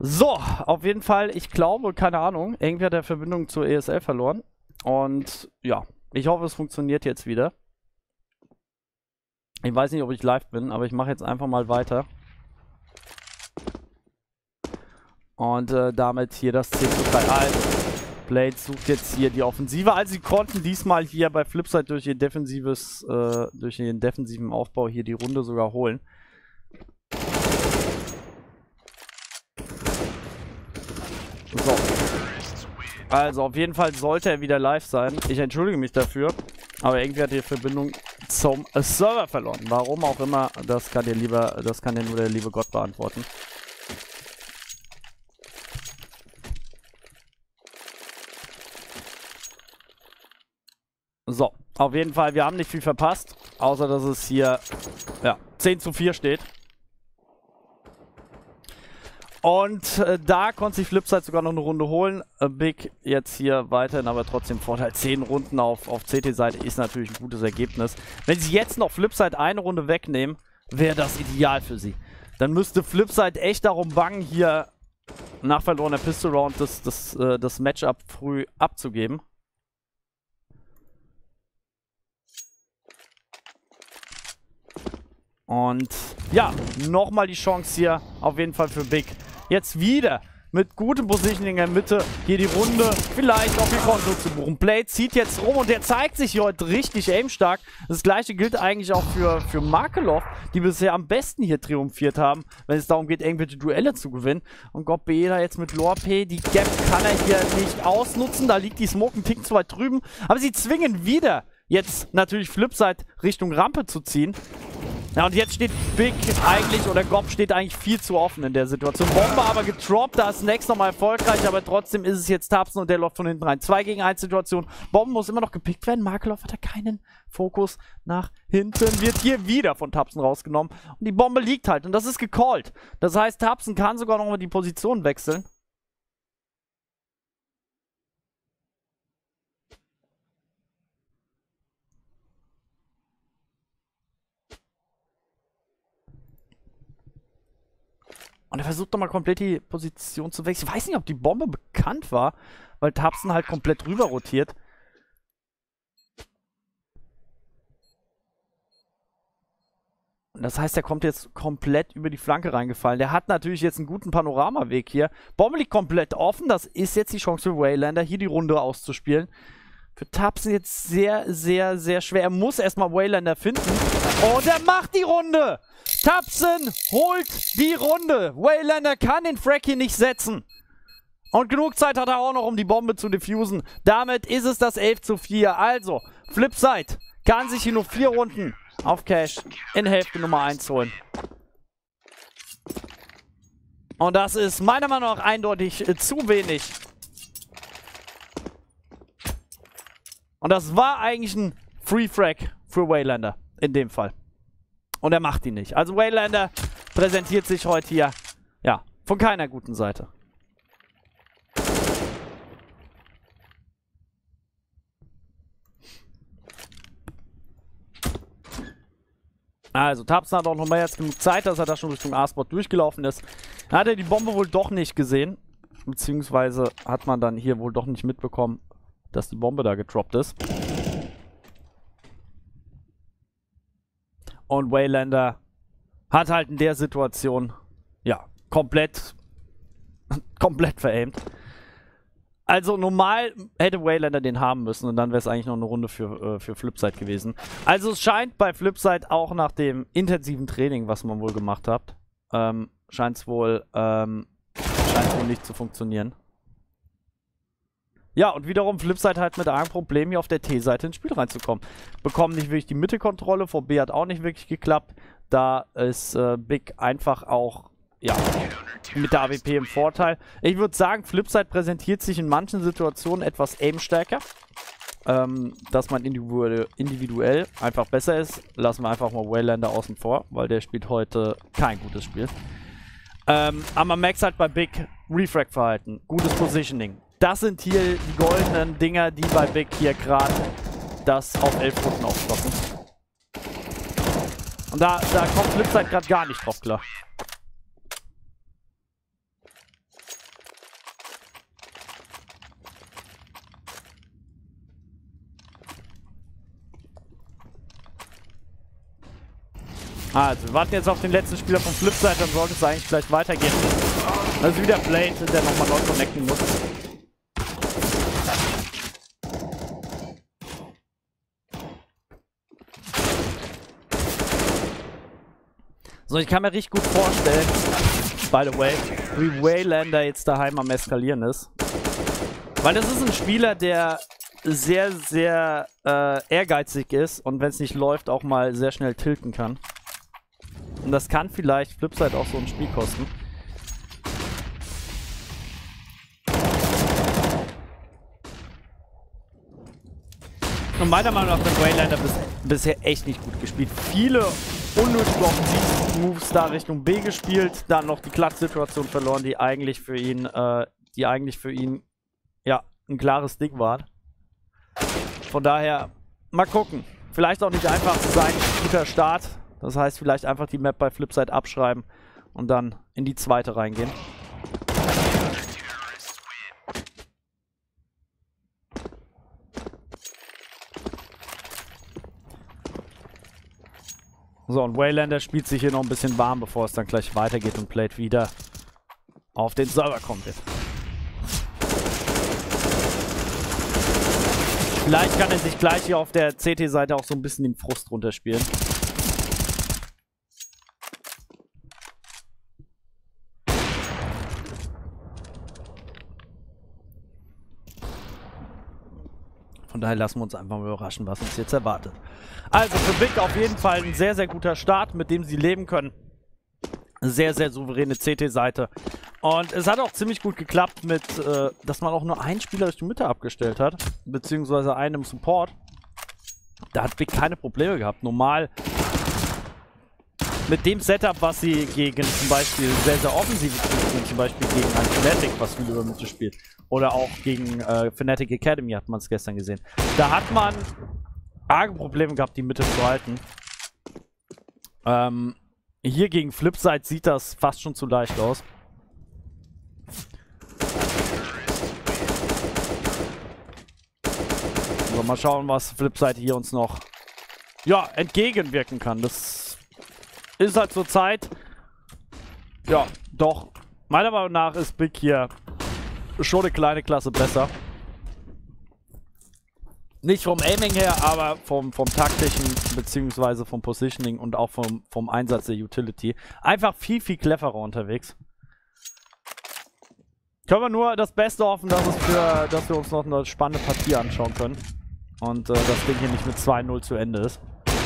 So, auf jeden Fall, ich glaube, keine Ahnung, irgendwie hat er Verbindung zur ESL verloren. Und ja, ich hoffe, es funktioniert jetzt wieder. Ich weiß nicht, ob ich live bin, aber ich mache jetzt einfach mal weiter. Und damit hier das 10:3. Also, Blade sucht jetzt hier die Offensive. Also sie konnten diesmal hier bei Flipside durch ihr durch ihren defensiven Aufbau hier die Runde sogar holen. So. Also auf jeden Fall sollte er wieder live sein. Ich entschuldige mich dafür. Aber irgendwie hat die Verbindung zum Server verloren. Warum auch immer, das kann dir nur der liebe Gott beantworten. So, auf jeden Fall, wir haben nicht viel verpasst. Außer, dass es hier, ja, 10:4 steht. Und da konnte sich Flipside sogar noch eine Runde holen. Big jetzt hier weiterhin, aber trotzdem Vorteil. 10 Runden auf CT-Seite ist natürlich ein gutes Ergebnis. Wenn sie jetzt noch Flipside eine Runde wegnehmen, wäre das ideal für sie. Dann müsste Flipside echt darum bangen, hier nach verlorener Pistol Round das Matchup früh abzugeben. Und ja, nochmal die Chance hier auf jeden Fall für Big. Jetzt wieder mit gutem Positioning in der Mitte hier die Runde vielleicht auf ihr Konto zu buchen. Blade zieht jetzt rum und der zeigt sich hier heute richtig aimstark. Das gleiche gilt eigentlich auch für Makelov, die bisher am besten hier triumphiert haben, wenn es darum geht, irgendwelche Duelle zu gewinnen. Und Gobbeela jetzt mit Lorpe, die Gap kann er hier nicht ausnutzen. Da liegt die Smoke ein Tick zu weit drüben. Aber sie zwingen wieder jetzt natürlich Flipside Richtung Rampe zu ziehen. Ja, und jetzt steht Big eigentlich, oder Gob steht eigentlich viel zu offen in der Situation. Bombe aber getroppt, da ist Next nochmal erfolgreich, aber trotzdem ist es jetzt Tapsen und der läuft von hinten rein. 2 gegen 1 Situation. Bomben muss immer noch gepickt werden. Makelov hat da keinen Fokus nach hinten. Wird hier wieder von Tapsen rausgenommen. Und die Bombe liegt halt und das ist gecallt. Das heißt, Tapsen kann sogar nochmal die Position wechseln. Und er versucht nochmal komplett die Position zu wechseln. Ich weiß nicht, ob die Bombe bekannt war, weil Tapsen halt komplett rüber rotiert. Und das heißt, er kommt jetzt komplett über die Flanke reingefallen. Der hat natürlich jetzt einen guten Panoramaweg hier. Bombe liegt komplett offen. Das ist jetzt die Chance für Waylander, hier die Runde auszuspielen. Für Tapsen jetzt sehr, sehr, sehr schwer. Er muss erstmal Waylander finden. Und er macht die Runde! Tapsen holt die Runde. Waylander kann den Frag hier nicht setzen. Und genug Zeit hat er auch noch, um die Bombe zu diffusen. Damit ist es das 11:4. Also, Flipside kann sich hier nur 4 Runden auf Cash in Hälfte Nummer 1 holen. Und das ist meiner Meinung nach eindeutig zu wenig. Und das war eigentlich ein Free Frag für Waylander in dem Fall. Und er macht ihn nicht. Also Waylander präsentiert sich heute hier, ja, von keiner guten Seite. Also Tapsen hat auch noch mal jetzt genug Zeit, dass er da schon Richtung A-Spot durchgelaufen ist. Dann hat er die Bombe wohl doch nicht gesehen. Beziehungsweise hat man dann hier wohl doch nicht mitbekommen, dass die Bombe da gedroppt ist. Und Waylander hat halt in der Situation, ja, komplett veraimt. Also normal hätte Waylander den haben müssen und dann wäre es eigentlich noch eine Runde für Flipside gewesen. Also es scheint bei Flipside auch nach dem intensiven Training, was man wohl gemacht hat, scheint es wohl nicht zu funktionieren. Ja, und wiederum Flipside halt mit einem Problem, hier auf der T-Seite ins Spiel reinzukommen. Bekommen nicht wirklich die Mittelkontrolle, VB hat auch nicht wirklich geklappt. Da ist Big einfach auch, ja, mit der AWP im Vorteil. Ich würde sagen, Flipside präsentiert sich in manchen Situationen etwas aimstärker. Dass man individuell einfach besser ist. Lassen wir einfach mal Waylander außen vor, weil der spielt heute kein gutes Spiel. Aber man merkt halt bei Big Refrag-Verhalten, gutes Positioning. Das sind hier die goldenen Dinger, die bei Big hier gerade das auf 11 Runden aufstocken. Und da kommt Flipside gerade gar nicht drauf klar. Also, wir warten jetzt auf den letzten Spieler vom Flipside, dann sollte es eigentlich gleich weitergehen. Also wieder Blade, der nochmal neu connecten muss. So, ich kann mir richtig gut vorstellen, by the way, wie Waylander jetzt daheim am Eskalieren ist. Weil das ist ein Spieler, der sehr, sehr ehrgeizig ist und wenn es nicht läuft, auch mal sehr schnell tilten kann. Und das kann vielleicht Flipside auch so ein Spiel kosten. Und meiner Meinung nach hat Waylander bisher echt nicht gut gespielt. Viele unnötige Offensiv-Moves da Richtung B gespielt, dann noch die Klatsch-Situation verloren, die eigentlich für ihn, ja, ein klares Ding waren. Von daher, mal gucken. Vielleicht auch nicht einfach sein guter Start. Das heißt, vielleicht einfach die Map bei Flipside abschreiben und dann in die zweite reingehen. So, und Waylander spielt sich hier noch ein bisschen warm, bevor es dann gleich weitergeht und Blade wieder auf den Server kommen wird. Vielleicht kann er sich gleich hier auf der CT-Seite auch so ein bisschen den Frust runterspielen. Von daher lassen wir uns einfach mal überraschen, was uns jetzt erwartet. Also für Big auf jeden Fall ein sehr, sehr guter Start, mit dem sie leben können. Sehr, sehr souveräne CT-Seite. Und es hat auch ziemlich gut geklappt mit, dass man auch nur einen Spieler Richtung Mitte abgestellt hat. Beziehungsweise einen im Support. Da hat Big keine Probleme gehabt. Normal mit dem Setup, was sie gegen zum Beispiel sehr, sehr offensive spielen, zum Beispiel gegen ein Fnatic, was viel über Mitte spielt. Oder auch gegen Fnatic Academy hat man es gestern gesehen. Da hat man arge Probleme gehabt, die Mitte zu halten. Hier gegen Flipside sieht das fast schon zu leicht aus. So, mal schauen, was Flipside hier uns noch, ja, entgegenwirken kann. Das ist halt zur Zeit, ja, doch, meiner Meinung nach ist Big hier schon eine kleine Klasse besser. Nicht vom Aiming her, aber vom taktischen, beziehungsweise vom Positioning und auch vom Einsatz der Utility. Einfach viel, viel cleverer unterwegs. Können wir nur das Beste hoffen, dass wir uns noch eine spannende Partie anschauen können. Und das Ding hier nicht mit 2-0 zu Ende ist.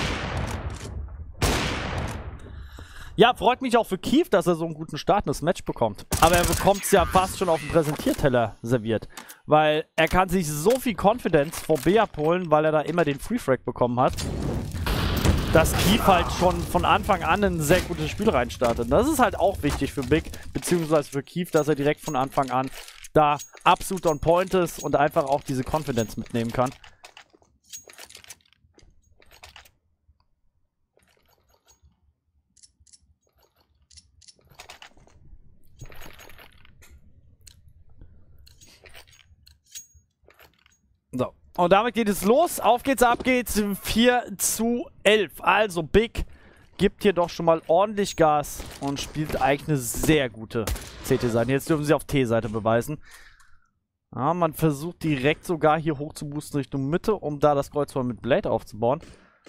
Ja, freut mich auch für Keith, dass er so einen guten Start in das Match bekommt. Aber er bekommt es ja fast schon auf dem Präsentierteller serviert. Weil er kann sich so viel Confidence vor B abholen, weil er da immer den Free Frag bekommen hat, dass Keith halt schon von Anfang an ein sehr gutes Spiel reinstartet. Das ist halt auch wichtig für Big, beziehungsweise für Keith, dass er direkt von Anfang an da absolut on point ist und einfach auch diese Confidence mitnehmen kann. So, und damit geht es los. Auf geht's, ab geht's. 4:11. Also Big gibt hier doch schon mal ordentlich Gas und spielt eigentlich eine sehr gute CT-Seite. Jetzt dürfen sie auf T-Seite beweisen. Ja, man versucht direkt sogar hier hoch zu boosten Richtung Mitte, um da das Kreuzfeuer mit Blade aufzubauen.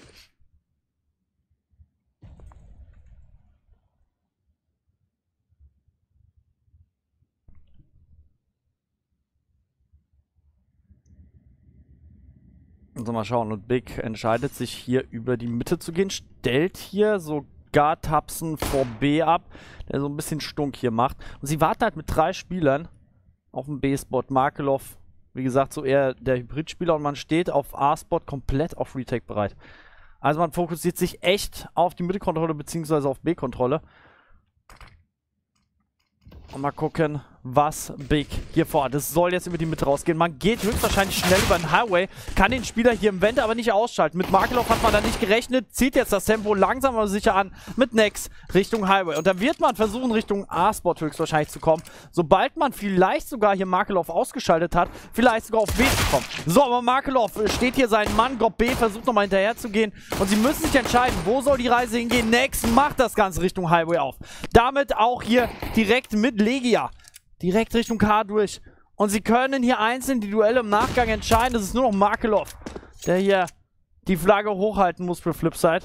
Also mal schauen, und Big entscheidet sich hier über die Mitte zu gehen, stellt hier sogar Tapsen vor B ab, der so ein bisschen Stunk hier macht. Und sie warten halt mit 3 Spielern auf dem B-Spot. Markelov, wie gesagt, so eher der Hybrid-Spieler, und man steht auf A-Spot komplett auf Retake bereit. Also man fokussiert sich echt auf die Mitte-Kontrolle beziehungsweise auf B-Kontrolle. Und mal gucken, was Big hier vorhat. Das soll jetzt über die Mitte rausgehen. Man geht höchstwahrscheinlich schnell über den Highway, kann den Spieler hier im Vent aber nicht ausschalten. Mit Makelov hat man da nicht gerechnet, zieht jetzt das Tempo langsam aber sicher an mit Nex Richtung Highway. Und dann wird man versuchen, Richtung A-Spot höchstwahrscheinlich zu kommen. Sobald man vielleicht sogar hier Makelov ausgeschaltet hat, vielleicht sogar auf B zu kommen. So, aber Makelov steht hier seinen Mann, Gob B, versucht nochmal hinterher zu gehen. Und sie müssen sich entscheiden, wo soll die Reise hingehen. Nex macht das Ganze Richtung Highway auf. Damit auch hier direkt mit Legia. Direkt Richtung K durch. Und sie können hier einzeln die Duelle im Nachgang entscheiden. Das ist nur noch Makelov, der hier die Flagge hochhalten muss für Flipside.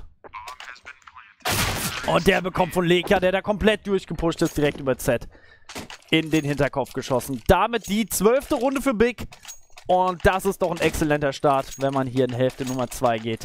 Und der bekommt von Legia, der da komplett durchgepusht ist, direkt über Z in den Hinterkopf geschossen. Damit die 12. Runde für Big. Und das ist doch ein exzellenter Start, wenn man hier in Hälfte Nummer 2 geht.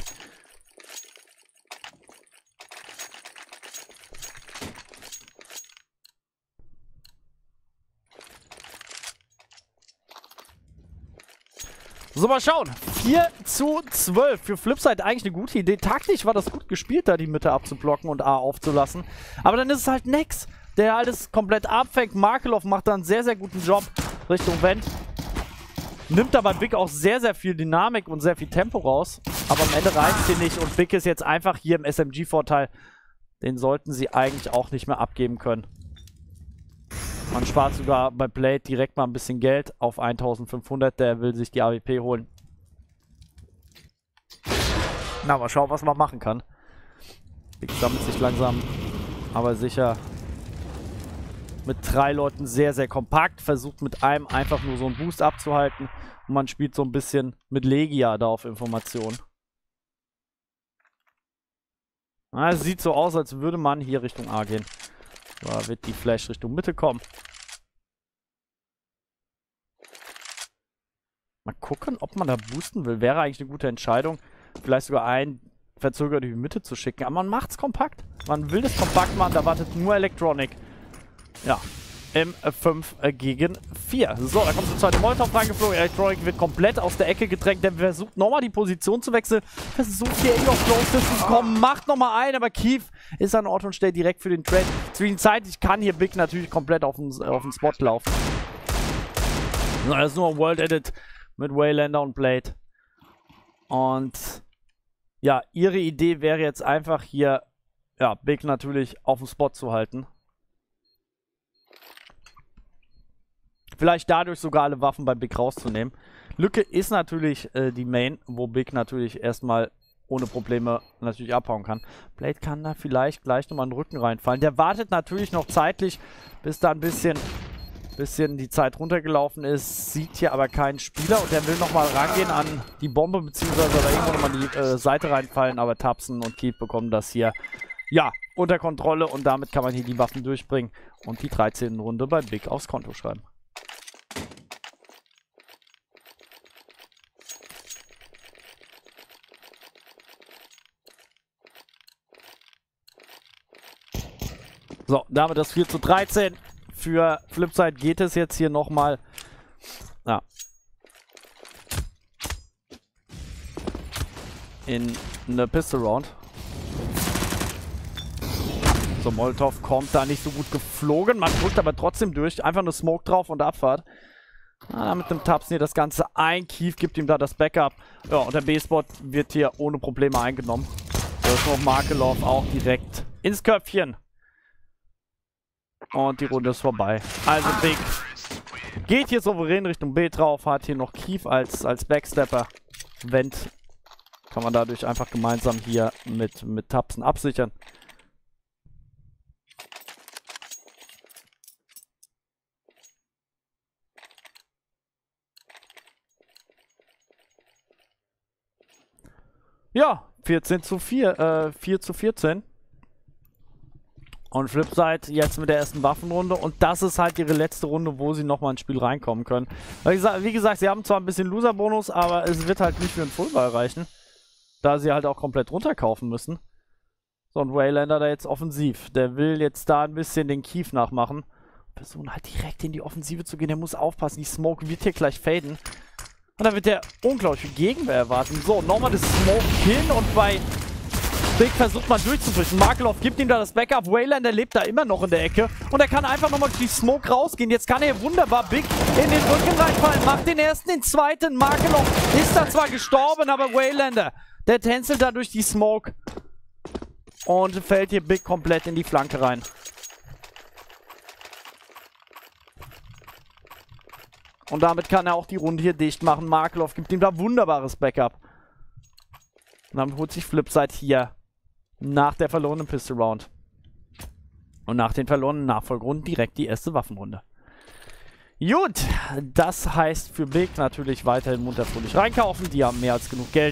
So, mal schauen. 4:12 für Flipside. Eigentlich eine gute Idee. Taktisch war das gut gespielt, da die Mitte abzublocken und A aufzulassen. Aber dann ist es halt Nex, der alles komplett abfängt. Makelov macht da einen sehr, sehr guten Job Richtung Vent. Nimmt aber Big auch sehr, sehr viel Dynamik und sehr viel Tempo raus. Aber am Ende reicht sie nicht. Und Big ist jetzt einfach hier im SMG-Vorteil. Den sollten sie eigentlich auch nicht mehr abgeben können. Man spart sogar bei Blade direkt mal ein bisschen Geld auf 1500. Der will sich die AWP holen. Na, mal schauen, was man machen kann. Big sammelt sich langsam, aber sicher mit 3 Leuten sehr, sehr kompakt. Versucht mit einem einfach nur so einen Boost abzuhalten. Und man spielt so ein bisschen mit Legia da auf Information. Es sieht so aus, als würde man hier Richtung A gehen. Da wird die Flash Richtung Mitte kommen. Mal gucken, ob man da boosten will. Wäre eigentlich eine gute Entscheidung. Vielleicht sogar einen verzögert in die Mitte zu schicken. Aber man macht es kompakt. Man will das kompakt machen. Da wartet nur Electronic. Ja. Im 5 gegen 4. So, da kommt der zweite Molotov reingeflogen. Electronic wird komplett aus der Ecke gedrängt. Der versucht nochmal die Position zu wechseln. Versucht hier in auf Close Distance zu kommen. Macht nochmal ein, aber Keith ist an Ort und Stelle direkt für den Trade. Zwischenzeitlich kann hier Big natürlich komplett auf den Spot laufen. So, das ist nur ein World Edit mit Waylander und Blade. Und ja, ihre Idee wäre jetzt einfach hier, ja, Big natürlich auf dem Spot zu halten. Vielleicht dadurch sogar alle Waffen bei Big rauszunehmen. Lücke ist natürlich die Main, wo Big natürlich erstmal ohne Probleme natürlich abhauen kann. Blade kann da vielleicht gleich nochmal in den Rücken reinfallen. Der wartet natürlich noch zeitlich, bis da ein bisschen die Zeit runtergelaufen ist. Sieht hier aber keinen Spieler und der will nochmal rangehen an die Bombe, beziehungsweise da irgendwo nochmal die Seite reinfallen. Aber Tapsen und Keith bekommen das hier, ja, unter Kontrolle und damit kann man hier die Waffen durchbringen und die 13. Runde bei Big aufs Konto schreiben. So, damit das 4:13. Für Flipside geht es jetzt hier nochmal. Ja. In eine Pistol Round. So, Molotov kommt da nicht so gut geflogen. Man drückt aber trotzdem durch. Einfach nur Smoke drauf und Abfahrt. Mit dem Tapsen hier das Ganze ein. Keith gibt ihm da das Backup. Ja, und der B-Spot wird hier ohne Probleme eingenommen. Da ist noch Makelov auch direkt ins Köpfchen. Und die Runde ist vorbei. Also Big geht hier souverän Richtung B drauf. Hat hier noch Keith als Backstepper. Vent kann man dadurch einfach gemeinsam hier mit Tapsen absichern. Ja, 14:4, 4:14. Und Flipside jetzt mit der ersten Waffenrunde. Und das ist halt ihre letzte Runde, wo sie nochmal ins Spiel reinkommen können. Wie gesagt, sie haben zwar ein bisschen Loser-Bonus, aber es wird halt nicht für einen Fullball reichen. Da sie halt auch komplett runterkaufen müssen. So, und Waylander da jetzt offensiv. Der will jetzt da ein bisschen den Keith nachmachen. Versuchen halt direkt in die Offensive zu gehen. Der muss aufpassen. Die Smoke wird hier gleich faden. Und dann wird der unglaublich viel Gegenwehr erwarten. So, nochmal das Smoke hin und bei Big versucht mal durchzufischen. Markelov gibt ihm da das Backup. Waylander lebt da immer noch in der Ecke. Und er kann einfach nochmal durch die Smoke rausgehen. Jetzt kann er wunderbar Big in den Rücken reinfallen. Macht den ersten, den zweiten. Markelov ist da zwar gestorben, aber Waylander, der tänzelt da durch die Smoke. Und fällt hier Big komplett in die Flanke rein. Und damit kann er auch die Runde hier dicht machen. Markelov gibt ihm da wunderbares Backup. Und dann holt sich Flipside hier nach der verlorenen Pistol Round. Und nach den verlorenen Nachfolgerunden direkt die erste Waffenrunde. Gut, das heißt für Big natürlich weiterhin munter fröhlich reinkaufen. Die haben mehr als genug Geld.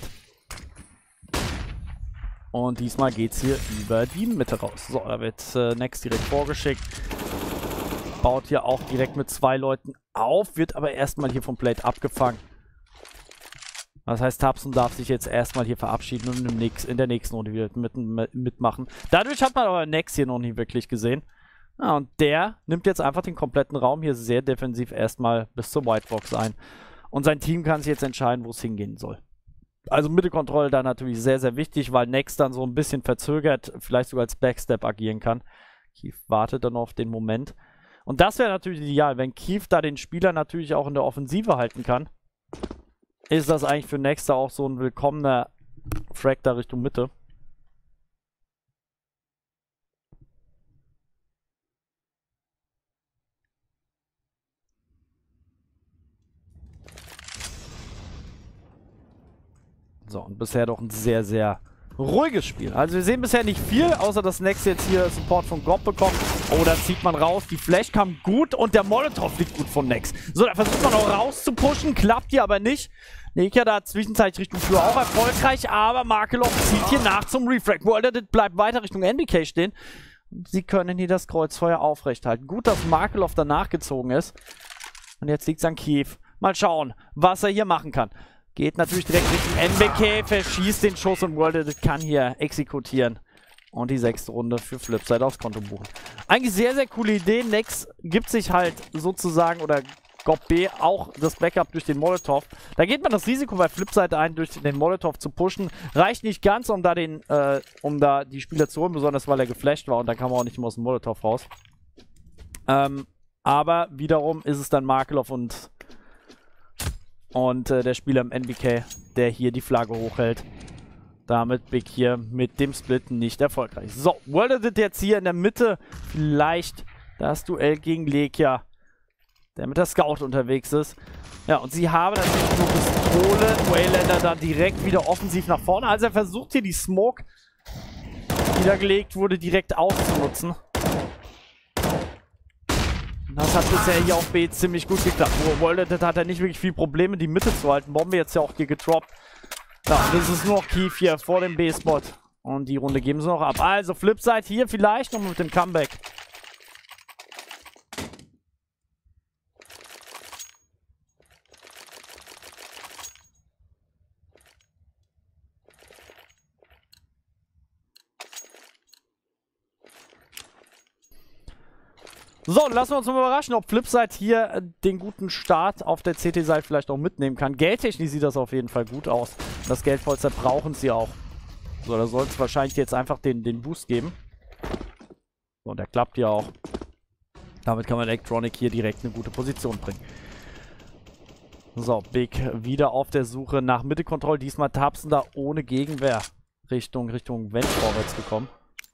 Und diesmal geht es hier über die Mitte raus. So, da wird Next direkt vorgeschickt. Baut hier auch direkt mit 2 Leuten auf, wird aber erstmal hier vom Plate abgefangen. Das heißt, Tabson darf sich jetzt erstmal hier verabschieden und in der nächsten Runde wieder mitmachen. Dadurch hat man aber Next hier noch nie wirklich gesehen. Ja, und der nimmt jetzt einfach den kompletten Raum hier sehr defensiv erstmal bis zur Whitebox ein. Und sein Team kann sich jetzt entscheiden, wo es hingehen soll. Also Mittelkontrolle da natürlich sehr, sehr wichtig, weil Next dann so ein bisschen verzögert, vielleicht sogar als Backstep agieren kann. Keith wartet dann auf den Moment. Und das wäre natürlich ideal, wenn Keith da den Spieler natürlich auch in der Offensive halten kann. Ist das eigentlich für Next auch so ein willkommener Frag da Richtung Mitte. So, und bisher doch ein sehr, sehr ruhiges Spiel. Also wir sehen bisher nicht viel, außer dass Next jetzt hier Support von Gob bekommt. Oh, da zieht man raus. Die Flash kam gut und der Molotov liegt gut von Next. So, da versucht man auch rauszupushen, klappt hier aber nicht. Nekia da zwischenzeitlich Richtung Flur auch erfolgreich, aber Markelov zieht hier nach zum Refrag. Worlded bleibt weiter Richtung NBK stehen. Sie können hier das Kreuzfeuer aufrechthalten. Gut, dass Markelov danach gezogen ist. Und jetzt liegt es an Keith. Mal schauen, was er hier machen kann. Geht natürlich direkt Richtung NBK, verschießt den Schuss und Worlded kann hier exekutieren. Und die 6. Runde für Flipside aufs Konto buchen. Eigentlich sehr, sehr coole Idee. Next gibt sich halt sozusagen, oder Gob B, auch das Backup durch den Molotov. Da geht man das Risiko bei Flipside ein, durch den Molotov zu pushen. Reicht nicht ganz, um da die Spieler zu holen, besonders weil er geflasht war und dann kam er auch nicht mehr aus dem Molotov raus. Aber wiederum ist es dann Markelov und der Spieler im NBK, der hier die Flagge hochhält. Damit Big hier mit dem Split nicht erfolgreich. So, Worlded jetzt hier in der Mitte. Vielleicht das Duell gegen Lekia, der mit der Scout unterwegs ist. Ja, und sie haben natürlich nur Pistole. Waylander da direkt wieder offensiv nach vorne. Also er versucht hier die Smoke, die da gelegt wurde, direkt auszunutzen. Das hat bisher hier auf B ziemlich gut geklappt. Worlded hat er nicht wirklich viel Probleme, die Mitte zu halten. Bombe jetzt ja auch hier getroppt. Ja, das ist nur noch Keith hier vor dem B-Spot. Und die Runde geben sie noch ab. Also Flipside hier vielleicht noch mit dem Comeback. So, lassen wir uns mal überraschen, ob Flipside hier den guten Start auf der CT-Seite vielleicht auch mitnehmen kann. Geldtechnisch sieht das auf jeden Fall gut aus. Das Geldpolster brauchen sie auch. So, da soll es wahrscheinlich jetzt einfach den Boost geben. So, und der klappt ja auch. Damit kann man Electronic hier direkt eine gute Position bringen. So, Big wieder auf der Suche nach Mittelkontrolle. Diesmal Tabson da ohne Gegenwehr Richtung Vent vorwärts gekommen.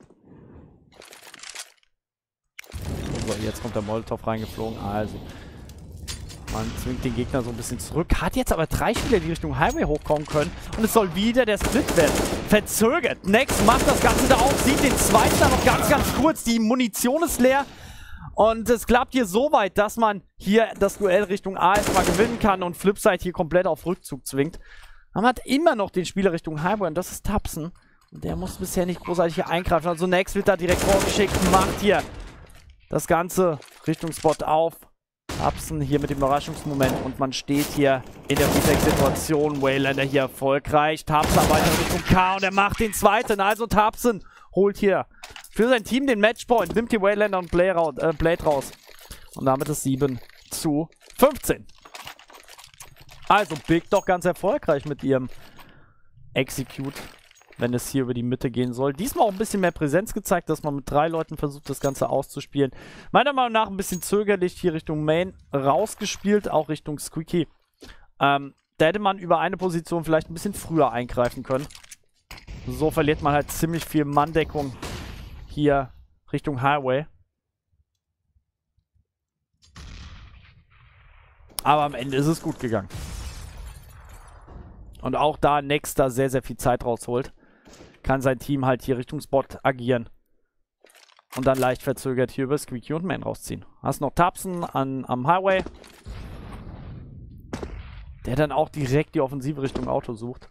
So, jetzt kommt der Molotov reingeflogen. Also, man zwingt den Gegner so ein bisschen zurück. Hat jetzt aber 3 Spieler, die Richtung Highway hochkommen können. Und es soll wieder der Split werden. Verzögert. Next macht das Ganze da auf. Sieht den zweiten da noch ganz, ganz kurz. Die Munition ist leer. Und es klappt hier so weit, dass man hier das Duell Richtung A erstmal gewinnen kann und Flipside hier komplett auf Rückzug zwingt. Man hat immer noch den Spieler Richtung Highway und das ist Tabson. Und der muss bisher nicht großartig hier eingreifen. Also Next wird da direkt vorgeschickt und macht hier das Ganze Richtung Spot auf. Tabson hier mit dem Überraschungsmoment und man steht hier in der Reflex-Situation. Waylander hier erfolgreich. Tabson weiter Richtung K und er macht den zweiten. Also Tabson holt hier für sein Team den Matchpoint, nimmt die Waylander und Blade raus. Und damit ist 7:15. Also Big doch ganz erfolgreich mit ihrem Execute. wenn es hier über die Mitte gehen soll. Diesmal auch ein bisschen mehr Präsenz gezeigt, dass man mit 3 Leuten versucht, das Ganze auszuspielen. Meiner Meinung nach ein bisschen zögerlich hier Richtung Main rausgespielt, auch Richtung Squeaky. Da hätte man über eine Position vielleicht ein bisschen früher eingreifen können. So verliert man halt ziemlich viel Manndeckung hier Richtung Highway. Aber am Ende ist es gut gegangen. Und auch da Nexter sehr, sehr viel Zeit rausholt, kann sein Team halt hier Richtung Spot agieren. Und dann leicht verzögert hier über Squeaky und Main rausziehen. Hast noch Tapsen am Highway. Der dann auch direkt die Offensive Richtung Auto sucht.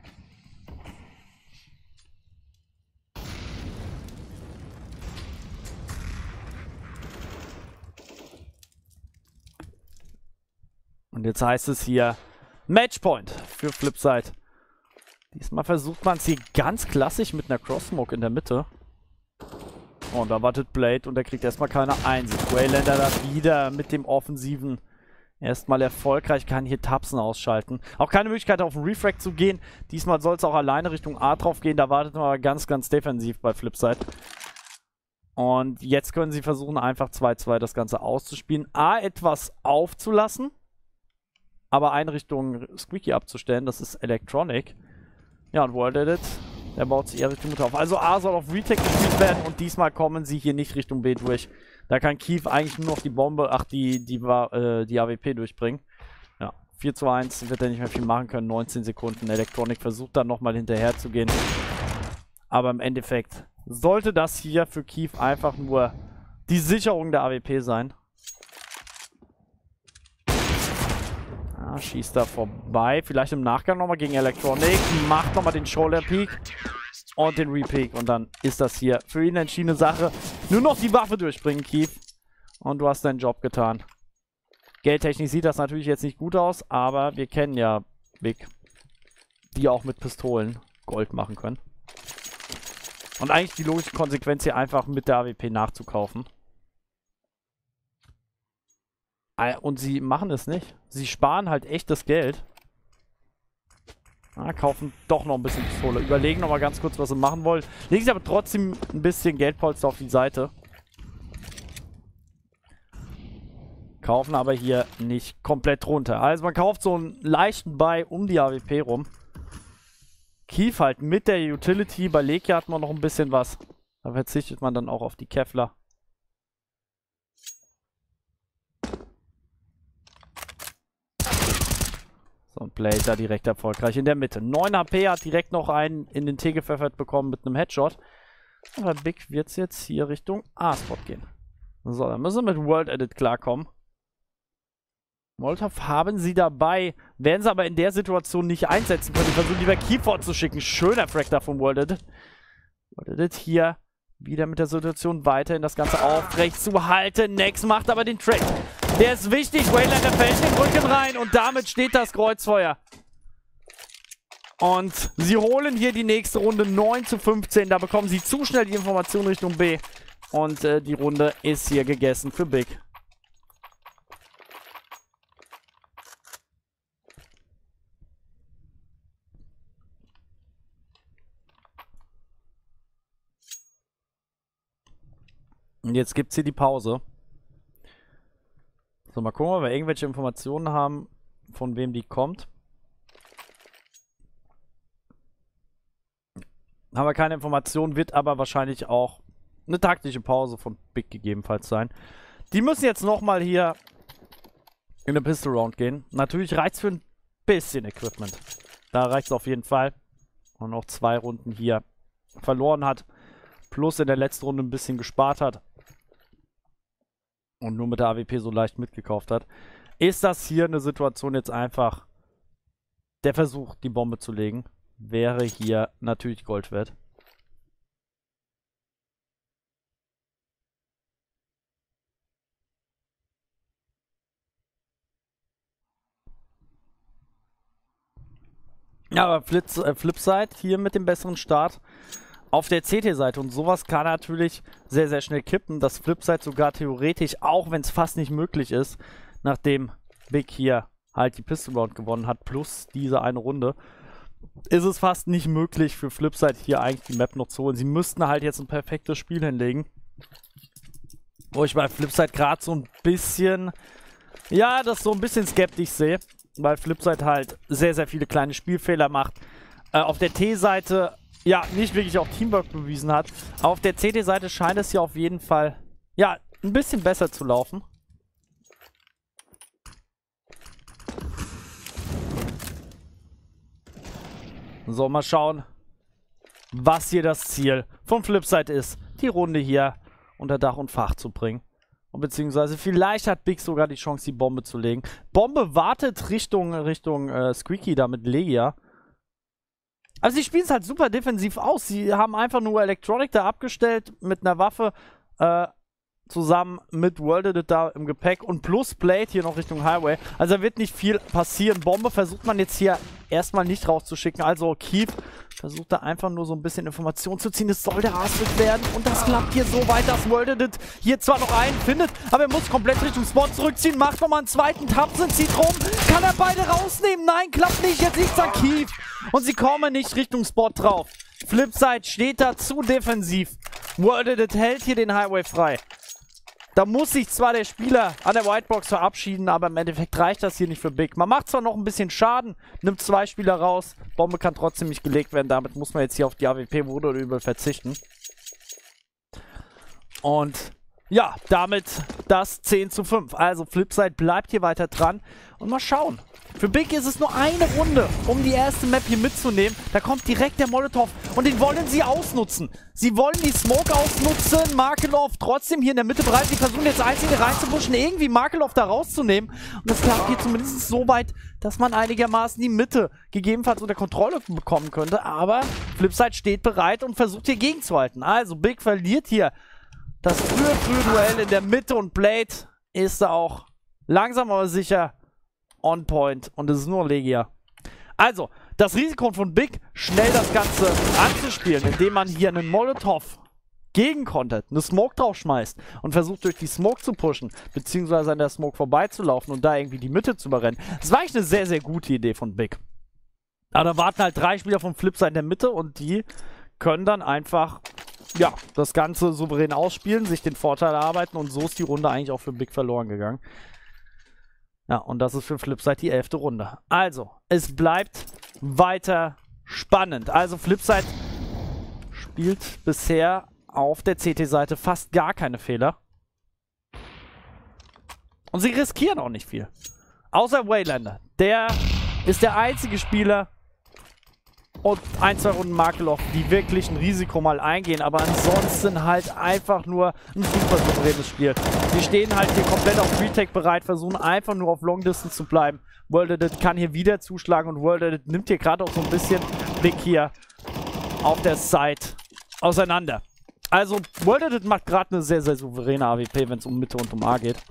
Und jetzt heißt es hier Matchpoint für Flipside. Diesmal versucht man es hier ganz klassisch mit einer Cross-Smoke in der Mitte. Und da wartet Blade und er kriegt erstmal keine Einsicht. Waylander da wieder mit dem Offensiven erstmal erfolgreich, kann hier Tapsen ausschalten. Auch keine Möglichkeit auf den Refract zu gehen. Diesmal soll es auch alleine Richtung A drauf gehen. Da wartet man aber ganz, ganz defensiv bei Flipside. Und jetzt können sie versuchen, einfach 2-2 das Ganze auszuspielen. A, etwas aufzulassen. Aber eine Richtung Squeaky abzustellen, das ist Electronic. Ja, und World Edit, der baut sich eher Richtung Mutter auf. Also A soll auf Retake gespielt werden und diesmal kommen sie hier nicht Richtung B durch. Da kann Keith eigentlich nur noch die Bombe, die AWP durchbringen. Ja, 4:1 wird er nicht mehr viel machen können, 19 Sekunden. Electronic versucht dann nochmal hinterher zu gehen. Aber im Endeffekt sollte das hier für Keith einfach nur die Sicherung der AWP sein. Schießt da vorbei. Vielleicht im Nachgang nochmal gegen Electronic. Macht nochmal den Shoulder Peak. Und den Repeak. Und dann ist das hier für ihn entschiedene Sache. Nur noch die Waffe durchbringen, Keith. Und du hast deinen Job getan. Geldtechnisch sieht das natürlich jetzt nicht gut aus. Aber wir kennen ja Big, die auch mit Pistolen Gold machen können. Und eigentlich die logische Konsequenz hier einfach mit der AWP nachzukaufen. Und sie machen es nicht. Sie sparen halt echt das Geld. Kaufen doch noch ein bisschen Pistole. Überlegen noch mal ganz kurz, was sie machen wollen. Legen sie aber trotzdem ein bisschen Geldpolster auf die Seite. Kaufen aber hier nicht komplett runter. Also man kauft so einen leichten Buy um die AWP rum. Keith halt mit der Utility. Bei Lekia hat man noch ein bisschen was. Da verzichtet man dann auch auf die Kevlar. So, und Blade da direkt erfolgreich in der Mitte. 9 HP, hat direkt noch einen in den Tee gepfeffert bekommen mit einem Headshot. Aber Big wird es jetzt hier Richtung A-Spot gehen. So, dann müssen wir mit World Edit klarkommen. Molotov haben sie dabei, werden sie aber in der Situation nicht einsetzen können. Die versuchen lieber Keyford zu schicken. Schöner Frag da vom World Edit. World Edit hier wieder mit der Situation weiterhin das Ganze aufrecht zu halten. Nex macht aber den Track. Der ist wichtig. Waylander fällt den Rücken rein und damit steht das Kreuzfeuer. Und sie holen hier die nächste Runde 9:15. Da bekommen sie zu schnell die Information Richtung B. Und die Runde ist hier gegessen für Big. Und jetzt gibt es hier die Pause. So, mal gucken, ob wir irgendwelche Informationen haben, von wem die kommt. Haben wir keine Informationen, wird aber wahrscheinlich auch eine taktische Pause von Big gegebenenfalls sein. Die müssen jetzt nochmal hier in eine Pistol Round gehen. Natürlich reicht es für ein bisschen Equipment. Da reicht es auf jeden Fall. Und noch 2 Runden hier verloren hat. Plus in der letzten Runde ein bisschen gespart hat. Und nur mit der AWP so leicht mitgekauft hat. Ist das hier eine Situation jetzt einfach der Versuch, die Bombe zu legen? Wäre hier natürlich Gold wert. Ja, aber Flipside hier mit dem besseren Start auf der CT-Seite. Und sowas kann natürlich sehr, sehr schnell kippen. Das Flipside sogar theoretisch, auch wenn es fast nicht möglich ist, nachdem Big hier halt die Pistol Round gewonnen hat, plus diese eine Runde. ist es fast nicht möglich für Flipside hier eigentlich die Map noch zu holen. Sie müssten halt jetzt ein perfektes Spiel hinlegen. Wo ich bei Flipside gerade so ein bisschen, ja, das so ein bisschen skeptisch sehe. Weil Flipside halt sehr, sehr viele kleine Spielfehler macht. Auf der T-Seite, ja, nicht wirklich auch Teamwork bewiesen hat. Aber auf der CT-Seite scheint es hier auf jeden Fall, ja, ein bisschen besser zu laufen. So, mal schauen, was hier das Ziel vom Flipside ist, die Runde hier unter Dach und Fach zu bringen. Und beziehungsweise vielleicht hat Big sogar die Chance, die Bombe zu legen. Bombe wartet Richtung Squeaky da mit Legia. Also sie spielen es halt super defensiv aus. Sie haben einfach nur Electronic da abgestellt mit einer Waffe, zusammen mit Worlded da im Gepäck und plus Blade hier noch Richtung Highway. Also da wird nicht viel passieren. Bombe versucht man jetzt hier erstmal nicht rauszuschicken. Also Keith versucht da einfach nur so ein bisschen Information zu ziehen. Es soll der Arspit werden und das klappt hier so weit, dass Worlded hier zwar noch einen findet, aber er muss komplett Richtung Spot zurückziehen. Macht nochmal einen zweiten Tapsen, zieht rum. Kann er beide rausnehmen? Nein, klappt nicht. Jetzt liegt's an Keith und sie kommen nicht Richtung Spot drauf. Flipside steht da zu defensiv. Worlded hält hier den Highway frei. Da muss sich zwar der Spieler an der Whitebox verabschieden, aber im Endeffekt reicht das hier nicht für Big. Man macht zwar noch ein bisschen Schaden, nimmt 2 Spieler raus, Bombe kann trotzdem nicht gelegt werden, damit muss man jetzt hier auf die AWP wohl oder übel verzichten. Und ja, damit das 10:5. Also Flipside bleibt hier weiter dran und mal schauen. Für Big ist es nur eine Runde, um die erste Map hier mitzunehmen. Da kommt direkt der Molotov und den wollen sie ausnutzen. Sie wollen die Smoke ausnutzen. Markelov trotzdem hier in der Mitte bereit. Sie versuchen jetzt einzelne reinzupushen, irgendwie Markelov da rauszunehmen. Und das klappt hier zumindest so weit, dass man einigermaßen die Mitte gegebenenfalls unter Kontrolle bekommen könnte. Aber Flipside steht bereit und versucht hier gegenzuhalten. Also Big verliert hier das frühe Duell in der Mitte und Blade ist da auch langsam aber sicher on point und es ist nur Legia. Also, das Risiko von Big, schnell das Ganze anzuspielen, indem man hier einen Molotov gegenkontert, eine Smoke draufschmeißt und versucht durch die Smoke zu pushen, beziehungsweise an der Smoke vorbeizulaufen und da irgendwie die Mitte zu überrennen. Das war eigentlich eine sehr, sehr gute Idee von Big. Aber da warten halt 3 Spieler vom Flipside in der Mitte und die können dann einfach, ja, das Ganze souverän ausspielen, sich den Vorteil erarbeiten und so ist die Runde eigentlich auch für Big verloren gegangen. Ja, und das ist für Flipside die 11. Runde. Also, es bleibt weiter spannend. Also, Flipside spielt bisher auf der CT-Seite fast gar keine Fehler. Und sie riskieren auch nicht viel. Außer Waylander. Der ist der einzige Spieler und 1-2 Runden Markelov, die wirklich ein Risiko mal eingehen, aber ansonsten halt einfach nur ein super souveränes Spiel. Die stehen halt hier komplett auf Retake bereit, versuchen einfach nur auf Long Distance zu bleiben. Worlded kann hier wieder zuschlagen und Worlded nimmt hier gerade auch so ein bisschen Blick hier auf der Side auseinander. Also Worlded macht gerade eine sehr, sehr souveräne AWP, wenn es um Mitte und um A geht.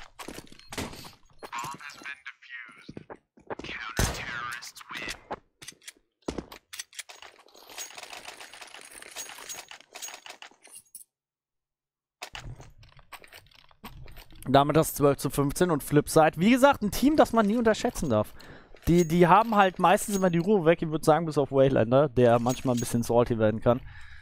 Damit das 12:15 und Flipside. Wie gesagt, ein Team, das man nie unterschätzen darf. Die haben halt meistens immer die Ruhe weg. Ich würde sagen, bis auf Waylander, der manchmal ein bisschen salty werden kann.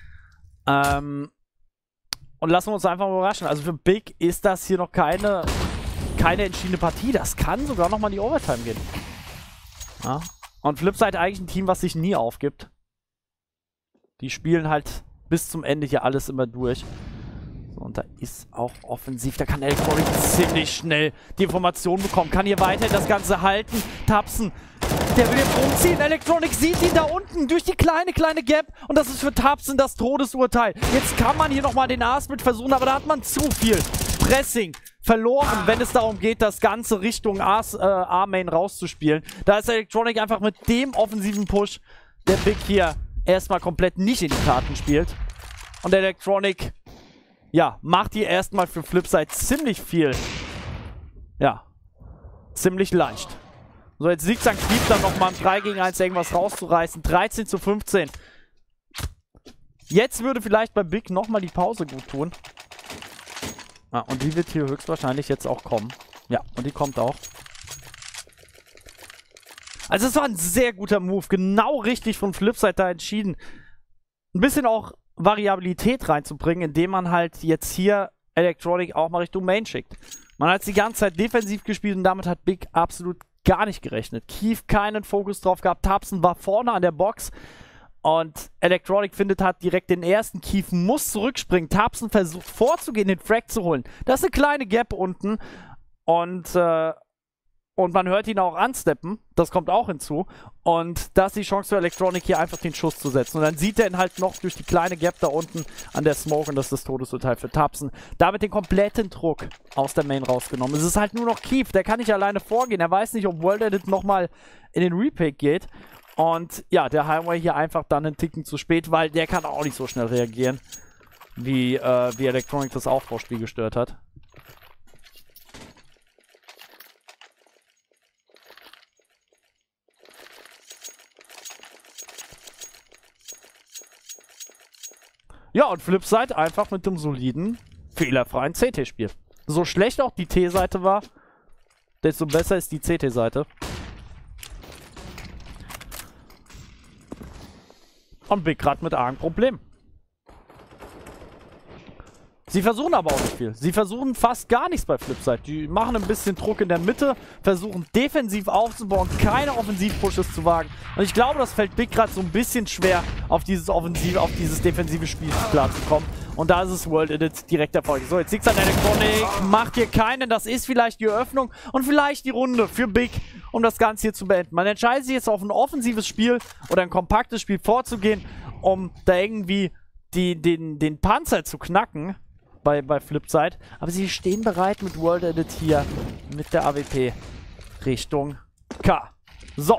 Und lassen wir uns einfach mal überraschen. Also für Big ist das hier noch keine entschiedene Partie. Das kann sogar nochmal in die Overtime gehen. Ja. Und Flipside eigentlich ein Team, was sich nie aufgibt. Die spielen halt bis zum Ende hier alles immer durch. Und da ist auch offensiv, da kann Electronic ziemlich schnell die Information bekommen. Kann hier weiter das Ganze halten. Tapsen, der will jetzt rumziehen. Electronic sieht ihn da unten durch die kleine Gap. Und das ist für Tapsen das Todesurteil. Jetzt kann man hier nochmal den Arspit versuchen, aber da hat man zu viel Pressing verloren, wenn es darum geht, das Ganze Richtung A-Main rauszuspielen. Da ist Electronic einfach mit dem offensiven Push, der Big hier erstmal komplett nicht in die Karten spielt. Und Electronic, ja, macht hier erstmal für Flipside ziemlich viel. Ja, ziemlich leicht. So, jetzt liegt es an Keith dann nochmal im 3 gegen 1 irgendwas rauszureißen. 13:15. Jetzt würde vielleicht bei Big nochmal die Pause gut tun. Ah, und die wird hier höchstwahrscheinlich jetzt auch kommen. Ja, und die kommt auch. Also es war ein sehr guter Move, genau richtig von Flipside da entschieden. Ein bisschen auch Variabilität reinzubringen, indem man halt jetzt hier Electronic auch mal Richtung Main schickt. Man hat die ganze Zeit defensiv gespielt und damit hat Big absolut gar nicht gerechnet. Keith keinen Fokus drauf gehabt, Tabsen war vorne an der Box und Electronic hat direkt den ersten. Keith muss zurückspringen, Tabsen versucht vorzugehen, den Frag zu holen. Das ist eine kleine Gap unten und man hört ihn auch ansteppen, das kommt auch hinzu. Und da ist die Chance für Electronic hier einfach den Schuss zu setzen. Und dann sieht er ihn halt noch durch die kleine Gap da unten an der Smoke und das ist das Todesurteil für Tabsen. Damit den kompletten Druck aus der Main rausgenommen. Es ist halt nur noch Keith, der kann nicht alleine vorgehen. Er weiß nicht, ob World Edit nochmal in den Repick geht. Und ja, der Highway hier einfach dann einen Ticken zu spät, weil der kann auch nicht so schnell reagieren, wie Electronic das Aufbauspiel gestört hat. Ja, und Flipside einfach mit dem soliden, fehlerfreien CT-Spiel. So schlecht auch die T-Seite war, desto besser ist die CT-Seite. Und Big gerade mit argen Problemen. Sie versuchen aber auch nicht viel. Sie versuchen fast gar nichts bei Flipside. Die machen ein bisschen Druck in der Mitte, versuchen defensiv aufzubauen, keine Offensiv-Pushes zu wagen. Und ich glaube, das fällt Big gerade so ein bisschen schwer, auf dieses defensive Spiel klarzukommen. Und da ist es World Edit direkt Erfolg. So, jetzt liegt es an Electronic, macht hier keinen. Das ist vielleicht die Eröffnung und vielleicht die Runde für Big, um das Ganze hier zu beenden. Man entscheidet sich jetzt auf ein offensives Spiel oder ein kompaktes Spiel vorzugehen, um da irgendwie den Panzer zu knacken. Bei Flipside, aber sie stehen bereit mit World Edit hier mit der AWP Richtung K. So.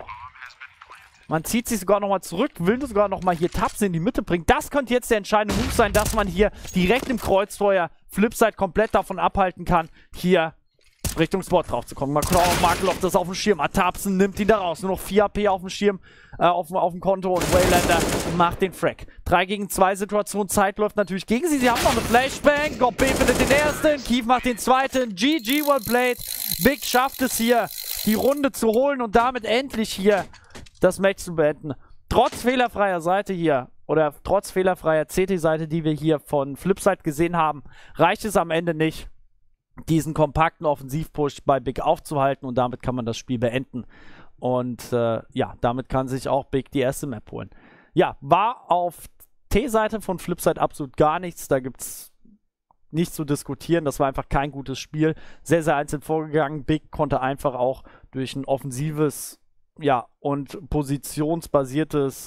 Man zieht sich sogar nochmal zurück, will sogar nochmal hier Tabsen in die Mitte bringen. Das könnte jetzt der entscheidende Move sein, dass man hier direkt im Kreuzfeuer Flipside komplett davon abhalten kann, hier Richtung Spot drauf zu kommen. Markelov das auf dem Schirm. Tabsen nimmt ihn da raus. Nur noch 4 AP auf dem Schirm, auf dem Konto. Und Waylander macht den Frag. 3 gegen 2 Situation. Zeit läuft natürlich gegen sie. Sie haben noch eine Flashbang. Gob findet den ersten. Keith macht den zweiten. GG, well played. Big schafft es hier, die Runde zu holen und damit endlich hier das Match zu beenden. Trotz fehlerfreier Seite hier, oder trotz fehlerfreier CT-Seite, die wir hier von Flipside gesehen haben, reicht es am Ende nicht, diesen kompakten Offensivpush bei Big aufzuhalten und damit kann man das Spiel beenden. Und ja, damit kann sich auch Big die erste Map holen. Ja, war auf T-Seite von Flipside absolut gar nichts. Da gibt es nichts zu diskutieren. Das war einfach kein gutes Spiel. Sehr, sehr einzeln vorgegangen. Big konnte einfach auch durch ein offensives, ja, und positionsbasiertes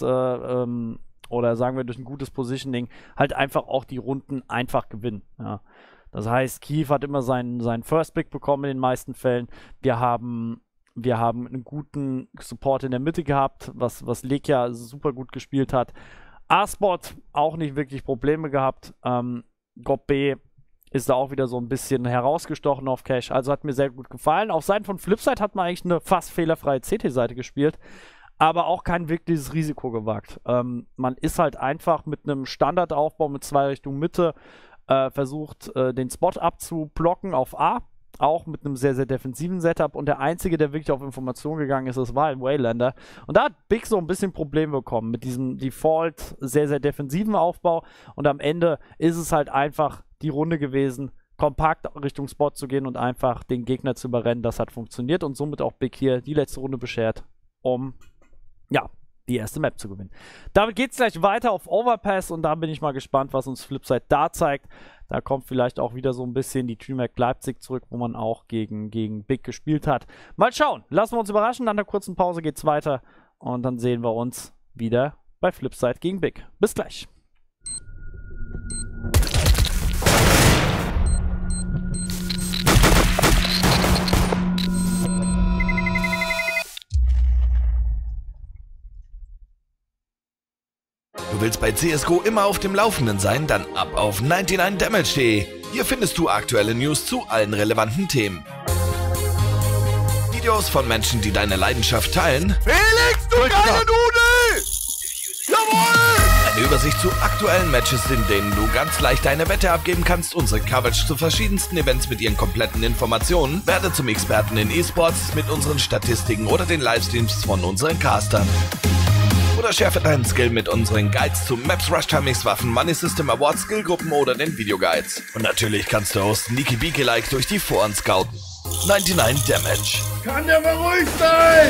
oder sagen wir durch ein gutes Positioning halt einfach auch die Runden einfach gewinnen. Ja. Das heißt, Keith hat immer seinen First Pick bekommen in den meisten Fällen. Wir haben einen guten Support in der Mitte gehabt, was Lekia super gut gespielt hat. A-Spot auch nicht wirklich Probleme gehabt. Gob B ist da auch wieder so ein bisschen herausgestochen auf Cash. Also hat mir sehr gut gefallen. Auf Seiten von Flipside hat man eigentlich eine fast fehlerfreie CT-Seite gespielt, aber auch kein wirkliches Risiko gewagt. Man ist halt einfach mit einem Standardaufbau mit 2 Richtungen Mitte versucht, den Spot abzublocken auf A, auch mit einem sehr, sehr defensiven Setup. Und der Einzige, der wirklich auf Information gegangen ist, das war ein Waylander. Und da hat Big so ein bisschen Probleme bekommen mit diesem Default, sehr, sehr defensiven Aufbau. Und am Ende ist es halt einfach die Runde gewesen, kompakt Richtung Spot zu gehen und einfach den Gegner zu überrennen. Das hat funktioniert und somit auch Big hier die letzte Runde beschert, um, ja, die erste Map zu gewinnen. Damit geht es gleich weiter auf Overpass und da bin ich mal gespannt, was uns Flipside da zeigt. Da kommt vielleicht auch wieder so ein bisschen die DreamHack Leipzig zurück, wo man auch gegen Big gespielt hat. Mal schauen, lassen wir uns überraschen. Nach einer kurzen Pause geht es weiter und dann sehen wir uns wieder bei Flipside gegen Big. Bis gleich. Du willst bei CSGO immer auf dem Laufenden sein? Dann ab auf 99damage.de. Hier findest du aktuelle News zu allen relevanten Themen. Videos von Menschen, die deine Leidenschaft teilen. Felix, du geile Nudel! Jawohl! Eine Übersicht zu aktuellen Matches, in denen du ganz leicht deine Wette abgeben kannst, unsere Coverage zu verschiedensten Events mit ihren kompletten Informationen, werde zum Experten in E-Sports mit unseren Statistiken oder den Livestreams von unseren Castern. Oder schärfe deinen Skill mit unseren Guides zu Maps, Rush Timings, Waffen, Money System Awards, Skillgruppen oder den Videoguides. Und natürlich kannst du auch Sneaky Beaky-like durch die Foren scouten. 99 Damage. Kann der mal ruhig sein?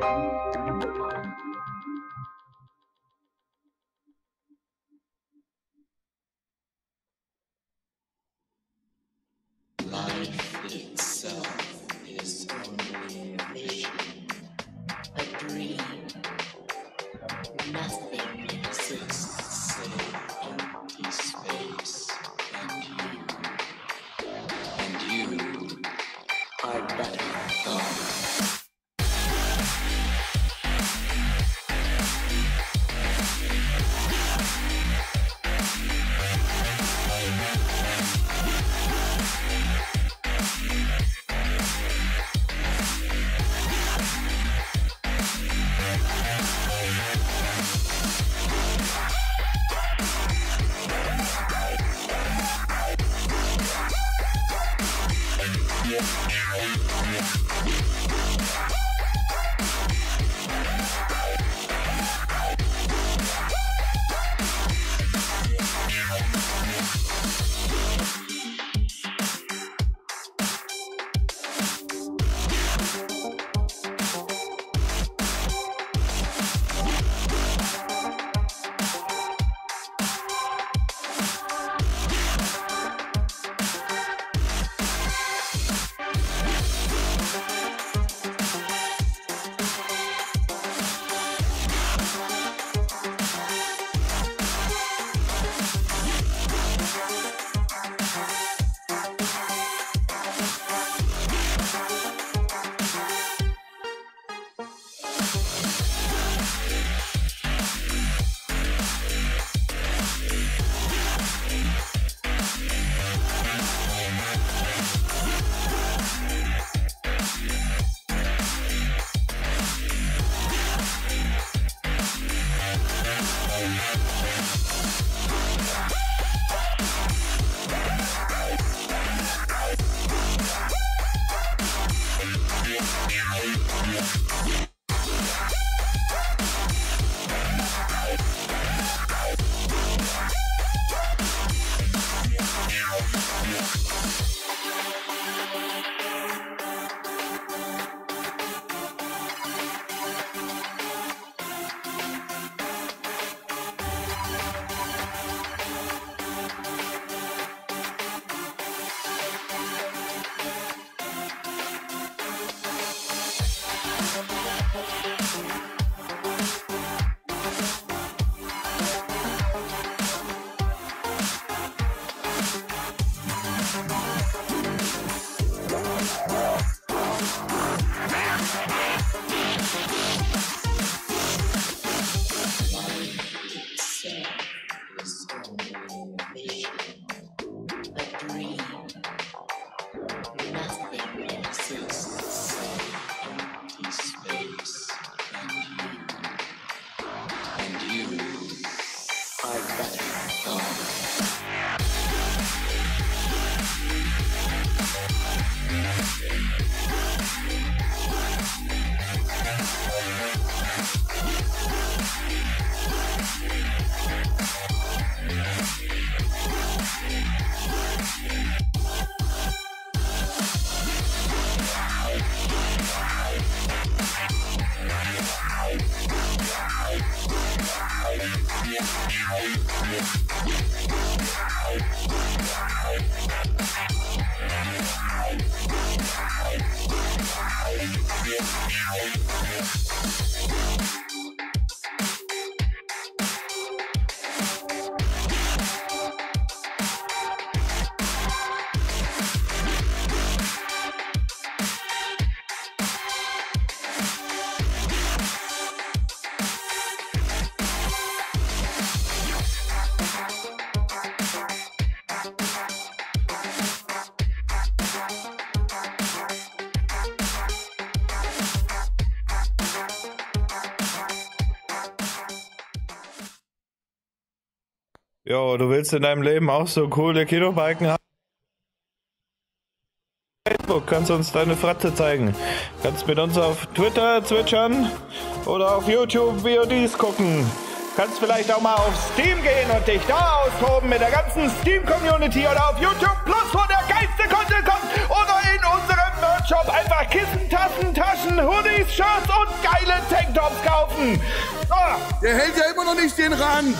Jo, du willst in deinem Leben auch so coole Kinobalken haben? Facebook, kannst uns deine Fratze zeigen. Kannst mit uns auf Twitter zwitschern oder auf YouTube VODs gucken. Kannst vielleicht auch mal auf Steam gehen und dich da austoben mit der ganzen Steam-Community oder auf YouTube Plus, wo der geilste Content kommt oder in unserem Sportshop einfach Kissen, Tassen, Taschen, Hoodies, Shirts und geile Tanktops kaufen. Der hält ja immer noch nicht den Rand.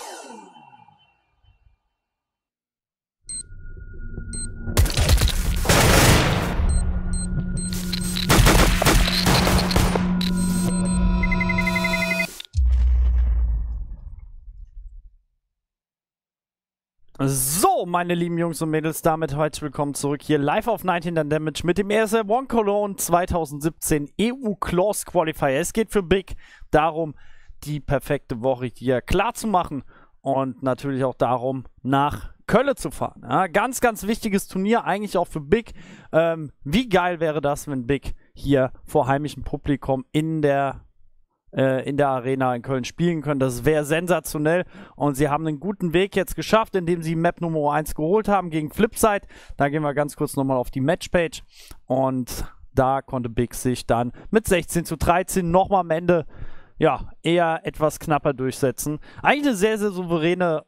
So, meine lieben Jungs und Mädels, damit herzlich willkommen zurück hier live auf 19 Damage mit dem ESL One Cologne 2017 EU Close Qualifier. Es geht für Big darum, die perfekte Woche hier klar zu machen und natürlich auch darum, nach Köln zu fahren. Ja, ganz, ganz wichtiges Turnier, eigentlich auch für Big. Wie geil wäre das, wenn Big hier vor heimischem Publikum in der Arena in Köln spielen können. Das wäre sensationell und sie haben einen guten Weg jetzt geschafft, indem sie Map Nummer 1 geholt haben gegen Flipside. Da gehen wir ganz kurz nochmal auf die Matchpage und da konnte Big sich dann mit 16:13 nochmal am Ende ja eher etwas knapper durchsetzen. Eigentlich eine sehr, sehr souveräne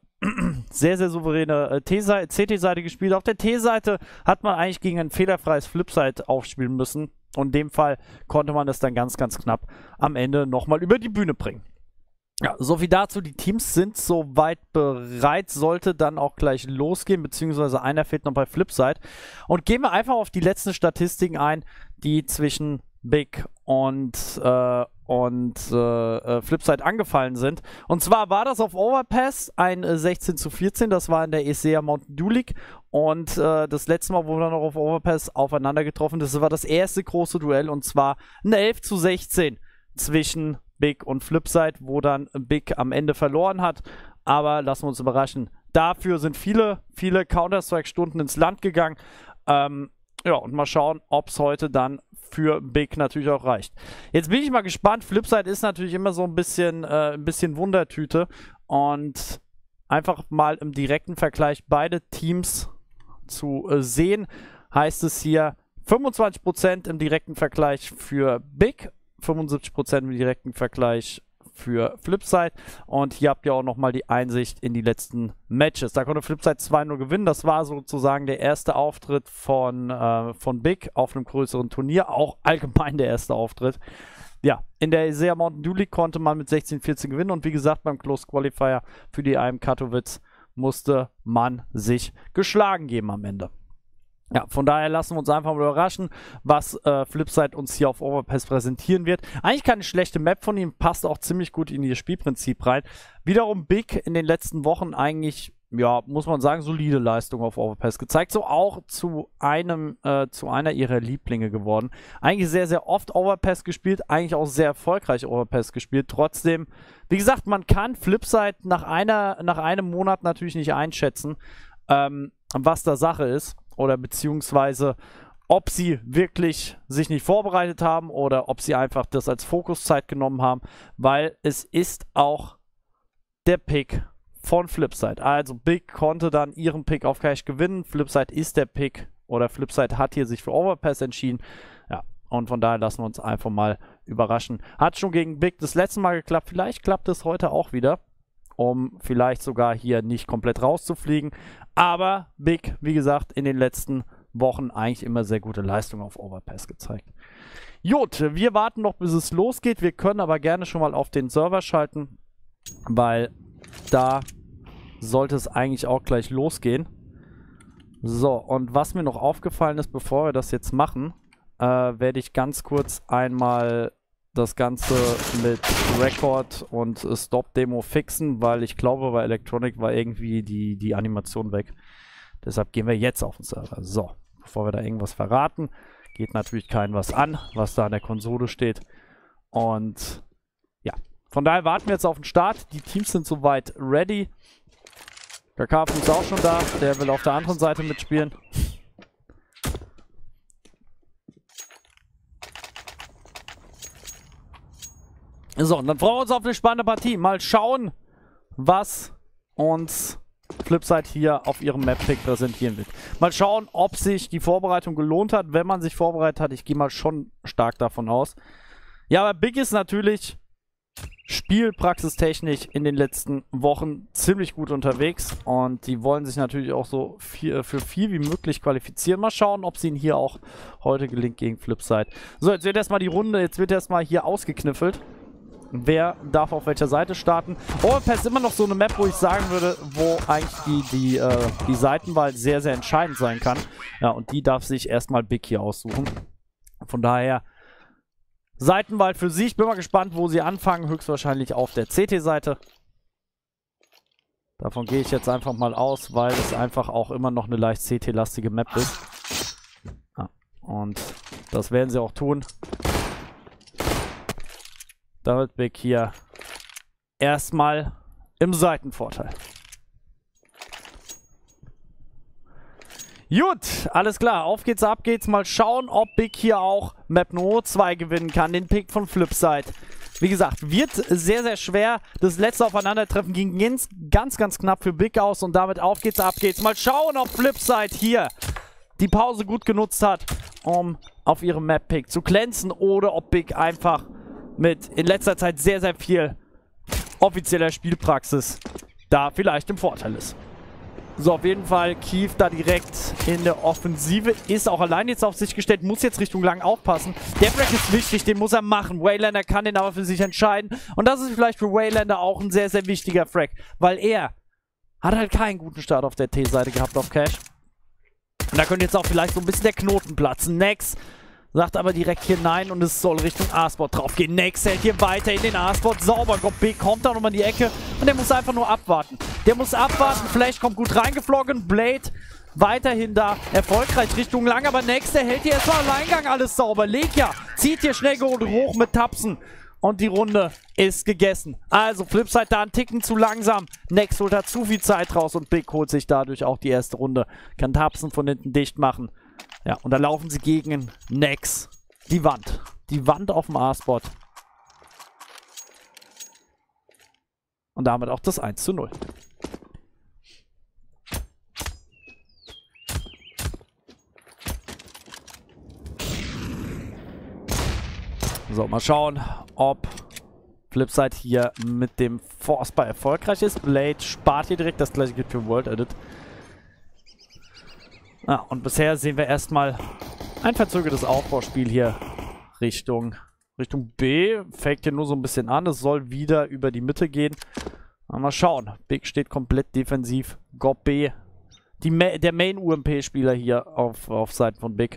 CT-Seite gespielt. Auf der T-Seite hat man eigentlich gegen ein fehlerfreies Flipside aufspielen müssen. Und in dem Fall konnte man das dann ganz, ganz knapp am Ende nochmal über die Bühne bringen. Ja, soviel dazu. Die Teams sind soweit bereit, sollte dann auch gleich losgehen, beziehungsweise einer fehlt noch bei Flipside. Und gehen wir einfach auf die letzten Statistiken ein, die zwischen Big und Flipside angefallen sind. Und zwar war das auf Overpass ein 16:14, das war in der ESEA Mountain Dew League. Und das letzte Mal, wo wir noch auf Overpass aufeinander getroffen sind, das war das erste große Duell und zwar ein 11:16 zwischen Big und Flipside, wo dann Big am Ende verloren hat. Aber lassen wir uns überraschen. Dafür sind viele Counter-Strike-Stunden ins Land gegangen. Ja, und mal schauen, ob es heute dann für Big natürlich auch reicht. Jetzt bin ich mal gespannt. Flipside ist natürlich immer so ein bisschen Wundertüte. Und einfach mal im direkten Vergleich beide Teams zu sehen, heißt es hier 25% im direkten Vergleich für Big, 75% im direkten Vergleich für Flipside. Und hier habt ihr auch nochmal die Einsicht in die letzten Matches. Da konnte Flipside 2-0 gewinnen. Das war sozusagen der erste Auftritt von Big auf einem größeren Turnier. Auch allgemein der erste Auftritt. Ja, in der ESEA Mountain Dew League konnte man mit 16:14 gewinnen. Und wie gesagt, beim Close Qualifier für die IM Katowice musste man sich geschlagen geben am Ende. Ja, von daher lassen wir uns einfach mal überraschen, was Flipside uns hier auf Overpass präsentieren wird. Eigentlich keine schlechte Map von ihm, passt auch ziemlich gut in ihr Spielprinzip rein. Wiederum Big in den letzten Wochen eigentlich, ja, muss man sagen, solide Leistung auf Overpass gezeigt. So auch zu einer ihrer Lieblinge geworden. Eigentlich sehr, sehr oft Overpass gespielt, eigentlich auch sehr erfolgreich Overpass gespielt. Trotzdem, wie gesagt, man kann Flipside nach einem Monat natürlich nicht einschätzen, was da Sache ist. Oder beziehungsweise, ob sie wirklich sich nicht vorbereitet haben oder ob sie einfach das als Fokuszeit genommen haben, weil es ist auch der Pick von Flipside. Also Big konnte dann ihren Pick auf Cash gewinnen. Flipside ist der Pick oder Flipside hat hier sich für Overpass entschieden. Ja, und von daher lassen wir uns einfach mal überraschen. Hat schon gegen Big das letzte Mal geklappt. Vielleicht klappt es heute auch wieder, um vielleicht sogar hier nicht komplett rauszufliegen. Aber Big, wie gesagt, in den letzten Wochen eigentlich immer sehr gute Leistung auf Overpass gezeigt. Gut, wir warten noch, bis es losgeht. Wir können aber gerne schon mal auf den Server schalten, weil da sollte es eigentlich auch gleich losgehen. So, und was mir noch aufgefallen ist, bevor wir das jetzt machen, werde ich ganz kurz einmal das Ganze mit Record und Stop-Demo fixen, weil ich glaube, bei Electronic war irgendwie die Animation weg. Deshalb gehen wir jetzt auf den Server. So, bevor wir da irgendwas verraten, geht natürlich keinem was an, was da an der Konsole steht. Und ja, von daher warten wir jetzt auf den Start. Die Teams sind soweit ready. Der Karpfen ist auch schon da, der will auf der anderen Seite mitspielen. So, und dann freuen wir uns auf eine spannende Partie. Mal schauen, was uns Flipside hier auf ihrem Map-Pick präsentieren wird. Mal schauen, ob sich die Vorbereitung gelohnt hat. Wenn man sich vorbereitet hat, ich gehe mal schon stark davon aus. Ja, aber Big ist natürlich spielpraxistechnisch in den letzten Wochen ziemlich gut unterwegs und die wollen sich natürlich auch so für viel wie möglich qualifizieren. Mal schauen, ob es ihnen hier auch heute gelingt gegen Flipside. So, jetzt wird erstmal die Runde, jetzt wird erstmal hier ausgekniffelt. Wer darf auf welcher Seite starten? Overpass ist immer noch so eine Map, wo ich sagen würde, wo eigentlich die Seitenwahl sehr, sehr entscheidend sein kann. Ja, und die darf sich erstmal Big hier aussuchen. Von daher Seitenwahl für sie. Ich bin mal gespannt, wo sie anfangen. Höchstwahrscheinlich auf der CT-Seite. Davon gehe ich jetzt einfach mal aus, weil es einfach auch immer noch eine leicht CT-lastige Map ist. Ja, und das werden sie auch tun. Damit Big hier erstmal im Seitenvorteil. Gut, alles klar. Auf geht's, ab geht's. Mal schauen, ob Big hier auch Map No 2 gewinnen kann. Den Pick von Flipside. Wie gesagt, wird sehr, sehr schwer. Das letzte Aufeinandertreffen ging ganz knapp für Big aus. Und damit auf geht's, ab geht's. Mal schauen, ob Flipside hier die Pause gut genutzt hat, um auf ihrem Map-Pick zu glänzen. Oder ob Big einfach mit in letzter Zeit sehr, sehr viel offizieller Spielpraxis da vielleicht im Vorteil ist. So, auf jeden Fall Keith da direkt in der Offensive. Ist auch allein jetzt auf sich gestellt, muss jetzt Richtung lang aufpassen. Der Frag ist wichtig, den muss er machen. Waylander kann den aber für sich entscheiden. Und das ist vielleicht für Waylander auch ein sehr, sehr wichtiger Frag. Weil er hat halt keinen guten Start auf der T-Seite gehabt auf Cash. Und da könnte jetzt auch vielleicht so ein bisschen der Knoten platzen. Nex sagt aber direkt hier nein und es soll Richtung A-Spot drauf gehen. Nex hält hier weiter in den A-Spot. Sauber. Gob kommt da nochmal in die Ecke und der muss einfach nur abwarten. Der muss abwarten. Flash kommt gut reingeflogen. Blade weiterhin da erfolgreich Richtung lang. Aber Nex, der hält hier erstmal Alleingang. Alles sauber. Lekia zieht hier schnell hoch mit Tapsen. Und die Runde ist gegessen. Also Flipside da einen Ticken zu langsam. Nex holt da zu viel Zeit raus und Big holt sich dadurch auch die erste Runde. Kann Tapsen von hinten dicht machen. Ja, und da laufen sie gegen Nex. Die Wand. Die Wand auf dem A-Spot. Und damit auch das 1:0. So, mal schauen, ob Flipside hier mit dem Force-Buy erfolgreich ist. Blade spart hier direkt, das gleiche gilt für World Edit. Ah, und bisher sehen wir erstmal ein verzögertes Aufbauspiel hier Richtung B. Fängt hier nur so ein bisschen an. Es soll wieder über die Mitte gehen. Mal schauen. Big steht komplett defensiv. Gob B. Der Main-UMP-Spieler hier auf Seiten von Big.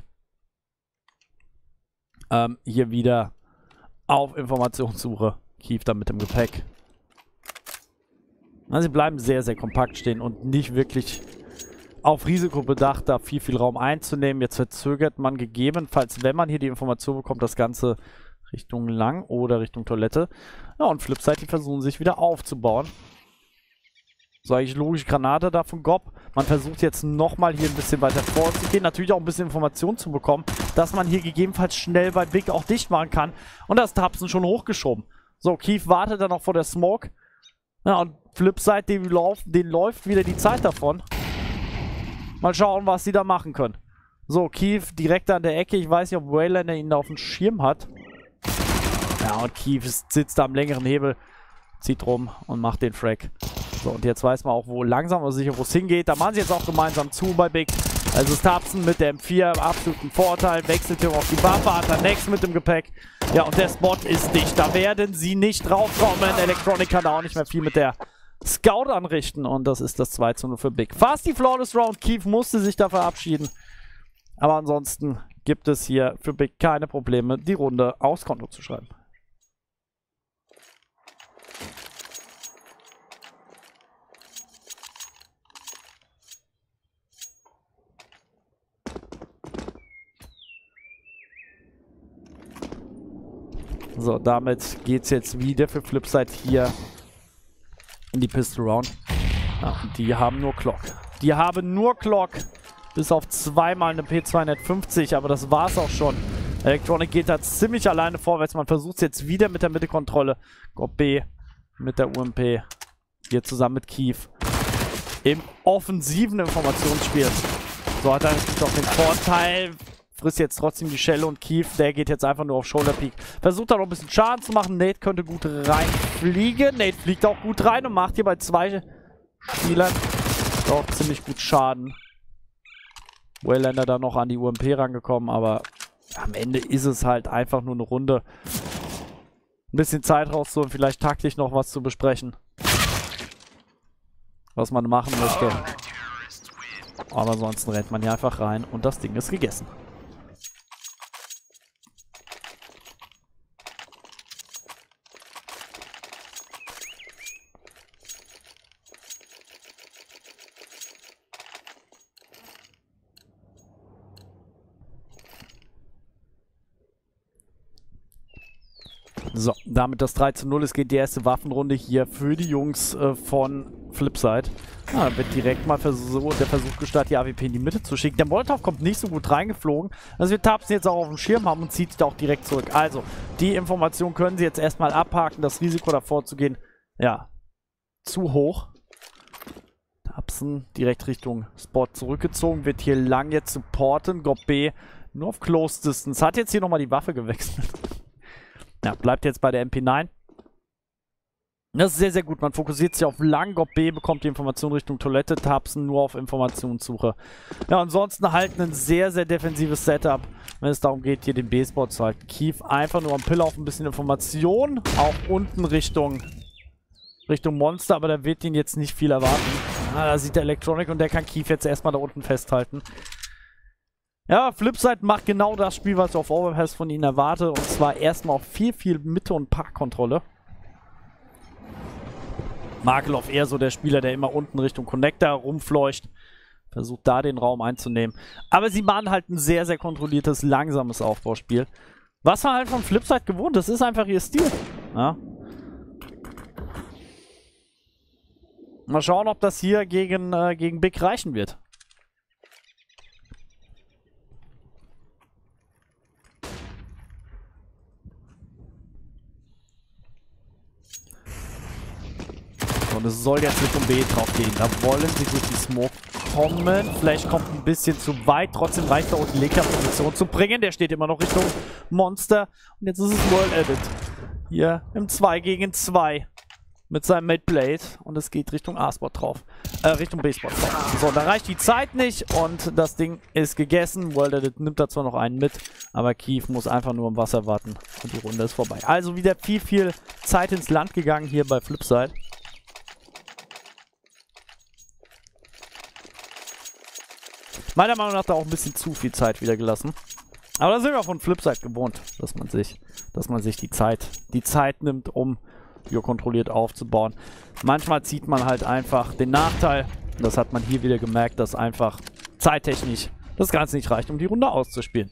Hier wieder auf Informationssuche. Keith da mit dem Gepäck. Also sie bleiben sehr, sehr kompakt stehen und nicht wirklich auf Risiko bedacht, da viel Raum einzunehmen. Jetzt verzögert man gegebenenfalls, wenn man hier die Information bekommt, das Ganze Richtung lang oder Richtung Toilette. Ja, und Flipside, die versuchen sich wieder aufzubauen. So, eigentlich logisch Granate da von Gob. Man versucht jetzt nochmal hier ein bisschen weiter vorzugehen. Natürlich auch ein bisschen Informationen zu bekommen, dass man hier gegebenenfalls schnell bei Big auch dicht machen kann. Und das Tapsen schon hochgeschoben. So, Keith wartet dann noch vor der Smoke. Ja, und Flipside, den läuft wieder die Zeit davon. Mal schauen, was sie da machen können. So, Keith direkt an der Ecke. Ich weiß nicht, ob Waylander ihn da auf dem Schirm hat. Ja, und Keith sitzt da am längeren Hebel, zieht rum und macht den Frag. So, und jetzt weiß man auch, wo langsam aber sicher, wo es hingeht. Da machen sie jetzt auch gemeinsam zu bei Big. Also das Tapsen mit der M4, absoluten Vorteil. Wechselt hier auf die Waffe, hat er Nex mit dem Gepäck. Ja, und der Spot ist dicht. Da werden sie nicht draufkommen. Electronic kann da auch nicht mehr viel mit der Scout anrichten. Und das ist das 2:0 für Big. Fast die Flawless Round. Keith musste sich da verabschieden. Aber ansonsten gibt es hier für Big keine Probleme, die Runde aufs Konto zu schreiben. So, damit geht es jetzt wieder für Flipside hier in die Pistol Round. Ja, und die haben nur Clock. Die haben nur Clock. Bis auf zweimal eine P250, aber das war's auch schon. Electronic geht da ziemlich alleine vorwärts. Man versucht es jetzt wieder mit der Mittekontrolle. Gob B mit der UMP. Hier zusammen mit Keith. Im offensiven Informationsspiel. So hat er natürlich auch den Vorteil. frisst jetzt trotzdem die Schelle und Keith, der geht jetzt einfach nur auf Shoulder Peak. Versucht da noch ein bisschen Schaden zu machen. Nate könnte gut reinfliegen. Nate fliegt auch gut rein und macht hier bei 2 Spielern doch ziemlich gut Schaden. Waylander da noch an die UMP rangekommen, aber am Ende ist es halt einfach nur eine Runde. Ein bisschen Zeit rauszuholen, vielleicht taktisch noch was zu besprechen. Was man machen möchte. Aber ansonsten rennt man hier einfach rein und das Ding ist gegessen. So, damit das 3:0. Es geht die erste Waffenrunde hier für die Jungs von Flipside. Da wird direkt mal der Versuch gestartet, die AWP in die Mitte zu schicken. Der Molotov kommt nicht so gut reingeflogen. Also wir Tapsen jetzt auch auf dem Schirm haben und zieht sich da auch direkt zurück. Also, die Information können sie jetzt erstmal abhaken. Das Risiko davor zu gehen, ja, zu hoch. Tapsen direkt Richtung Spot zurückgezogen. Wird hier lang jetzt supporten. Gob B nur auf Close Distance. Hat jetzt hier nochmal die Waffe gewechselt. Ja, bleibt jetzt bei der MP9. Das ist sehr, sehr gut. Man fokussiert sich auf lang. Gob B bekommt die Information Richtung Toilette. Tapsen nur auf Informationssuche. Ja, ansonsten halt ein sehr, sehr defensives Setup, wenn es darum geht, hier den B-Spot zu halten. Keith einfach nur am Pillar auf ein bisschen Information. Auch unten Richtung Monster, aber da wird ihn jetzt nicht viel erwarten. Da sieht der Electronic und der kann Keith jetzt erstmal da unten festhalten. Ja, Flipside macht genau das Spiel, was ich auf Overpass von ihnen erwarte. Und zwar erstmal auf viel Mitte- und Parkkontrolle. Markelov eher so der Spieler, der immer unten Richtung Connector rumfleucht. Versucht da den Raum einzunehmen. Aber sie machen halt ein sehr, sehr kontrolliertes, langsames Aufbauspiel. Was man halt von Flipside gewohnt, das ist einfach ihr Stil. Ja. Mal schauen, ob das hier gegen Big reichen wird. Und es soll jetzt Richtung B drauf gehen. Da wollen sie durch die Smoke kommen. Flash kommt ein bisschen zu weit. Trotzdem reicht da unten Lega Position zu bringen. Der steht immer noch Richtung Monster. Und jetzt ist es World Edit. Hier im 2 gegen 2. Mit seinem Mid-Blade. Und es geht Richtung A-Spot drauf. Richtung B-Spot drauf. So, da reicht die Zeit nicht. Und das Ding ist gegessen. World Edit nimmt da zwar noch einen mit. Aber Keith muss einfach nur im Wasser warten. Und die Runde ist vorbei. Also wieder viel Zeit ins Land gegangen hier bei Flipside. Meiner Meinung nach da auch ein bisschen zu viel Zeit wieder gelassen. Aber da sind wir von Flipside gewohnt, dass man sich die Zeit nimmt, um hier kontrolliert aufzubauen. Manchmal zieht man halt einfach den Nachteil. Das hat man hier wieder gemerkt, dass einfach zeittechnisch das Ganze nicht reicht, um die Runde auszuspielen.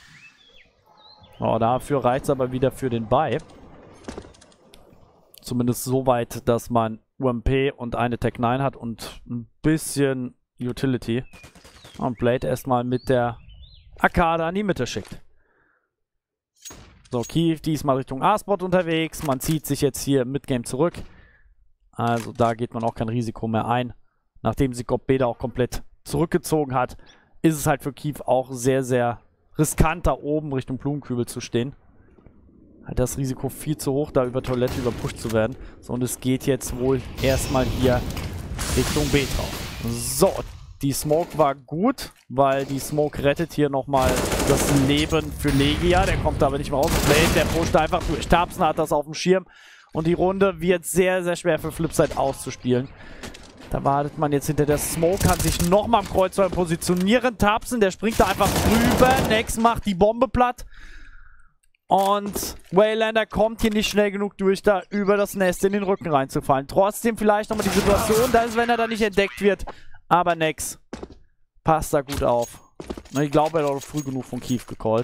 Oh, dafür reicht es aber wieder für den Buy. Zumindest so weit, dass man UMP und eine Tech 9 hat und ein bisschen Utility. Und Blade erstmal mit der Arkade an die Mitte schickt. So, Keith diesmal Richtung A-Spot unterwegs. Man zieht sich jetzt hier im Midgame zurück. Also da geht man auch kein Risiko mehr ein. Nachdem sich Gob B da auch komplett zurückgezogen hat, ist es halt für Keith auch sehr, sehr riskant, da oben Richtung Blumenkübel zu stehen. Halt das Risiko viel zu hoch, da über Toilette überpusht zu werden. So, und es geht jetzt wohl erstmal hier Richtung B drauf. So, die Smoke war gut, weil die Smoke rettet hier nochmal das Leben für Legia. Der kommt aber nicht mehr raus. Der pusht einfach durch. Tapsen hat das auf dem Schirm. Und die Runde wird sehr, sehr schwer für Flipside auszuspielen. Da wartet man jetzt hinter der Smoke, kann sich nochmal am Kreuzfeuer positionieren. Tapsen, der springt da einfach drüber. Nex macht die Bombe platt. Und Waylander kommt hier nicht schnell genug durch, da über das Nest in den Rücken reinzufallen. Trotzdem vielleicht nochmal die Situation, da ist, wenn er da nicht entdeckt wird. Aber Nex passt da gut auf. Ich glaube, er hat auch früh genug von Keith gecallt.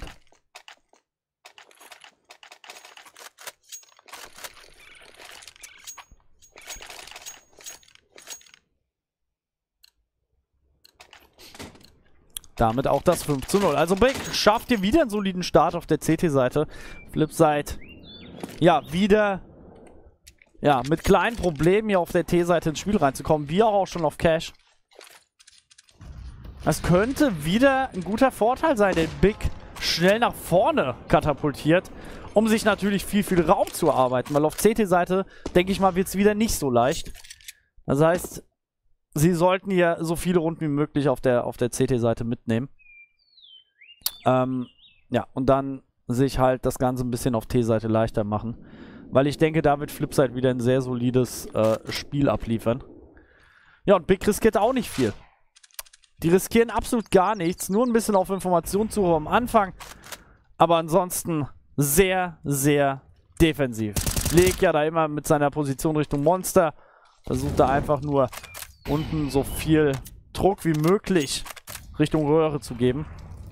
Damit auch das 5:0. Also Big schafft hier wieder einen soliden Start auf der CT-Seite. Flipside, ja, wieder mit kleinen Problemen hier auf der T-Seite ins Spiel reinzukommen. Wie auch schon auf Cash. Das könnte wieder ein guter Vorteil sein, den Big schnell nach vorne katapultiert, um sich natürlich viel Raum zu erarbeiten. Weil auf CT-Seite, denke ich mal, wird es wieder nicht so leicht. Das heißt, sie sollten hier so viele Runden wie möglich auf der CT-Seite mitnehmen. Ja, und dann sich halt das Ganze ein bisschen auf T-Seite leichter machen. Weil ich denke, da wird Flipside wieder ein sehr solides Spiel abliefern. Ja, und Big riskiert auch nicht viel. Die riskieren absolut gar nichts. Nur ein bisschen auf Informationssuche am Anfang. Aber ansonsten sehr defensiv. Legt ja da immer mit seiner Position Richtung Monster. Versucht da einfach nur unten so viel Druck wie möglich Richtung Röhre zu geben.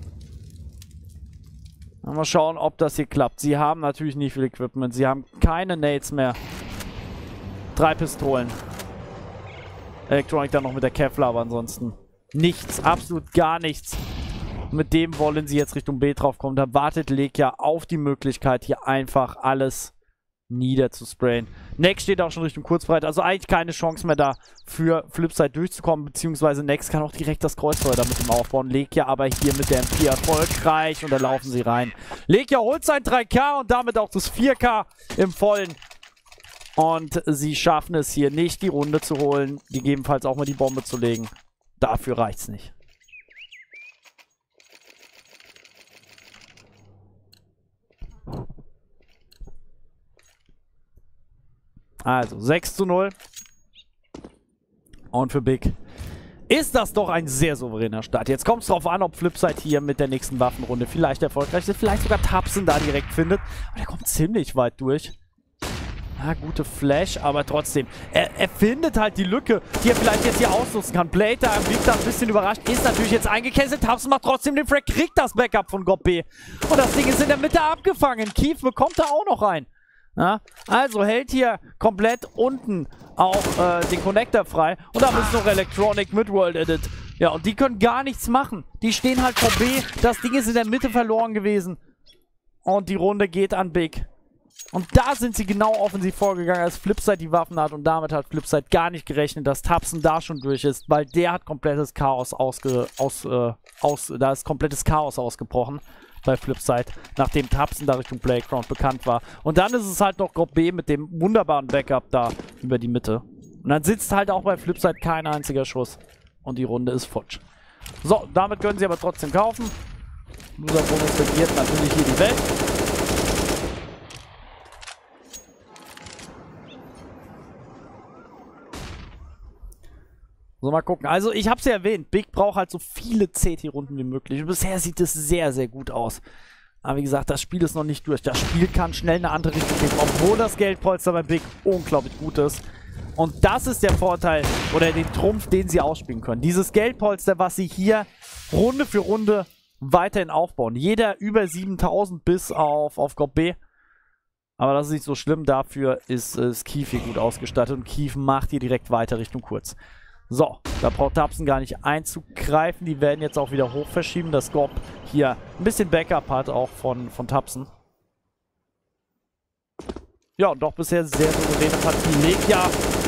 Mal schauen, ob das hier klappt. Sie haben natürlich nicht viel Equipment. Sie haben keine Nades mehr. 3 Pistolen. Electronic dann noch mit der Kevlar, aber ansonsten nichts. Absolut gar nichts. Mit dem wollen sie jetzt Richtung B draufkommen. Da wartet Lekia auf die Möglichkeit, hier einfach alles niederzusprayen. Nex steht auch schon Richtung Kurzbreite. Also eigentlich keine Chance mehr da für Flipside durchzukommen. Beziehungsweise Nex kann auch direkt das Kreuzfeuer da mit dem aufbauen. Lekia aber hier mit der MP erfolgreich und da laufen sie rein. Lekia holt sein 3K und damit auch das 4K im Vollen. Und sie schaffen es hier nicht, die Runde zu holen. Gegebenenfalls auch mal die Bombe zu legen. Dafür reicht's nicht. Also 6:0. Und für Big ist das doch ein sehr souveräner Start. Jetzt kommt es darauf an, ob Flipside hier mit der nächsten Waffenrunde vielleicht erfolgreich ist. Vielleicht sogar Tapsen da direkt findet. Aber der kommt ziemlich weit durch. Ja, gute Flash, aber trotzdem. Er findet halt die Lücke, die er vielleicht jetzt hier ausnutzen kann. Blade da wirkt da ein bisschen überrascht. Ist natürlich jetzt eingekesselt. Tapsen macht trotzdem den Frag. Kriegt das Backup von Gob B. Und das Ding ist in der Mitte abgefangen. Keith bekommt da auch noch rein. Ja, also hält hier komplett unten auch den Connector frei. Und da ist noch Electronic mit World Edit. Ja, und die können gar nichts machen. Die stehen halt vor B. Das Ding ist in der Mitte verloren gewesen. Und die Runde geht an Big. Und da sind sie genau offensiv vorgegangen, als Flipside die Waffen hat. Und damit hat Flipside gar nicht gerechnet, dass Tapsen da schon durch ist. Weil der hat komplettes Chaos da ist komplettes Chaos ausgebrochen bei Flipside, nachdem Tapsen da Richtung Playground bekannt war. Und dann ist es halt noch Gob B mit dem wunderbaren Backup da über die Mitte. Und dann sitzt halt auch bei Flipside kein einziger Schuss. Und die Runde ist futsch. So, damit können sie aber trotzdem kaufen. Loser-Bonus regiert natürlich hier die Welt. So, mal gucken. Also, ich habe es ja erwähnt. Big braucht halt so viele CT-Runden wie möglich. Und bisher sieht es sehr gut aus. Aber wie gesagt, das Spiel ist noch nicht durch. Das Spiel kann schnell in eine andere Richtung gehen, obwohl das Geldpolster bei Big unglaublich gut ist. Und das ist der Vorteil oder den Trumpf, den sie ausspielen können. Dieses Geldpolster, was sie hier Runde für Runde weiterhin aufbauen. Jeder über 7000 bis auf Gob B. Aber das ist nicht so schlimm. Dafür ist Keith hier gut ausgestattet. Und Keith macht hier direkt weiter Richtung Kurz. So, da braucht Tapsen gar nicht einzugreifen. Die werden jetzt auch wieder hoch verschieben, dass Gob hier ein bisschen Backup hat, auch von Tapsen. Ja, und doch bisher sehr souveräne Partie. Lekia,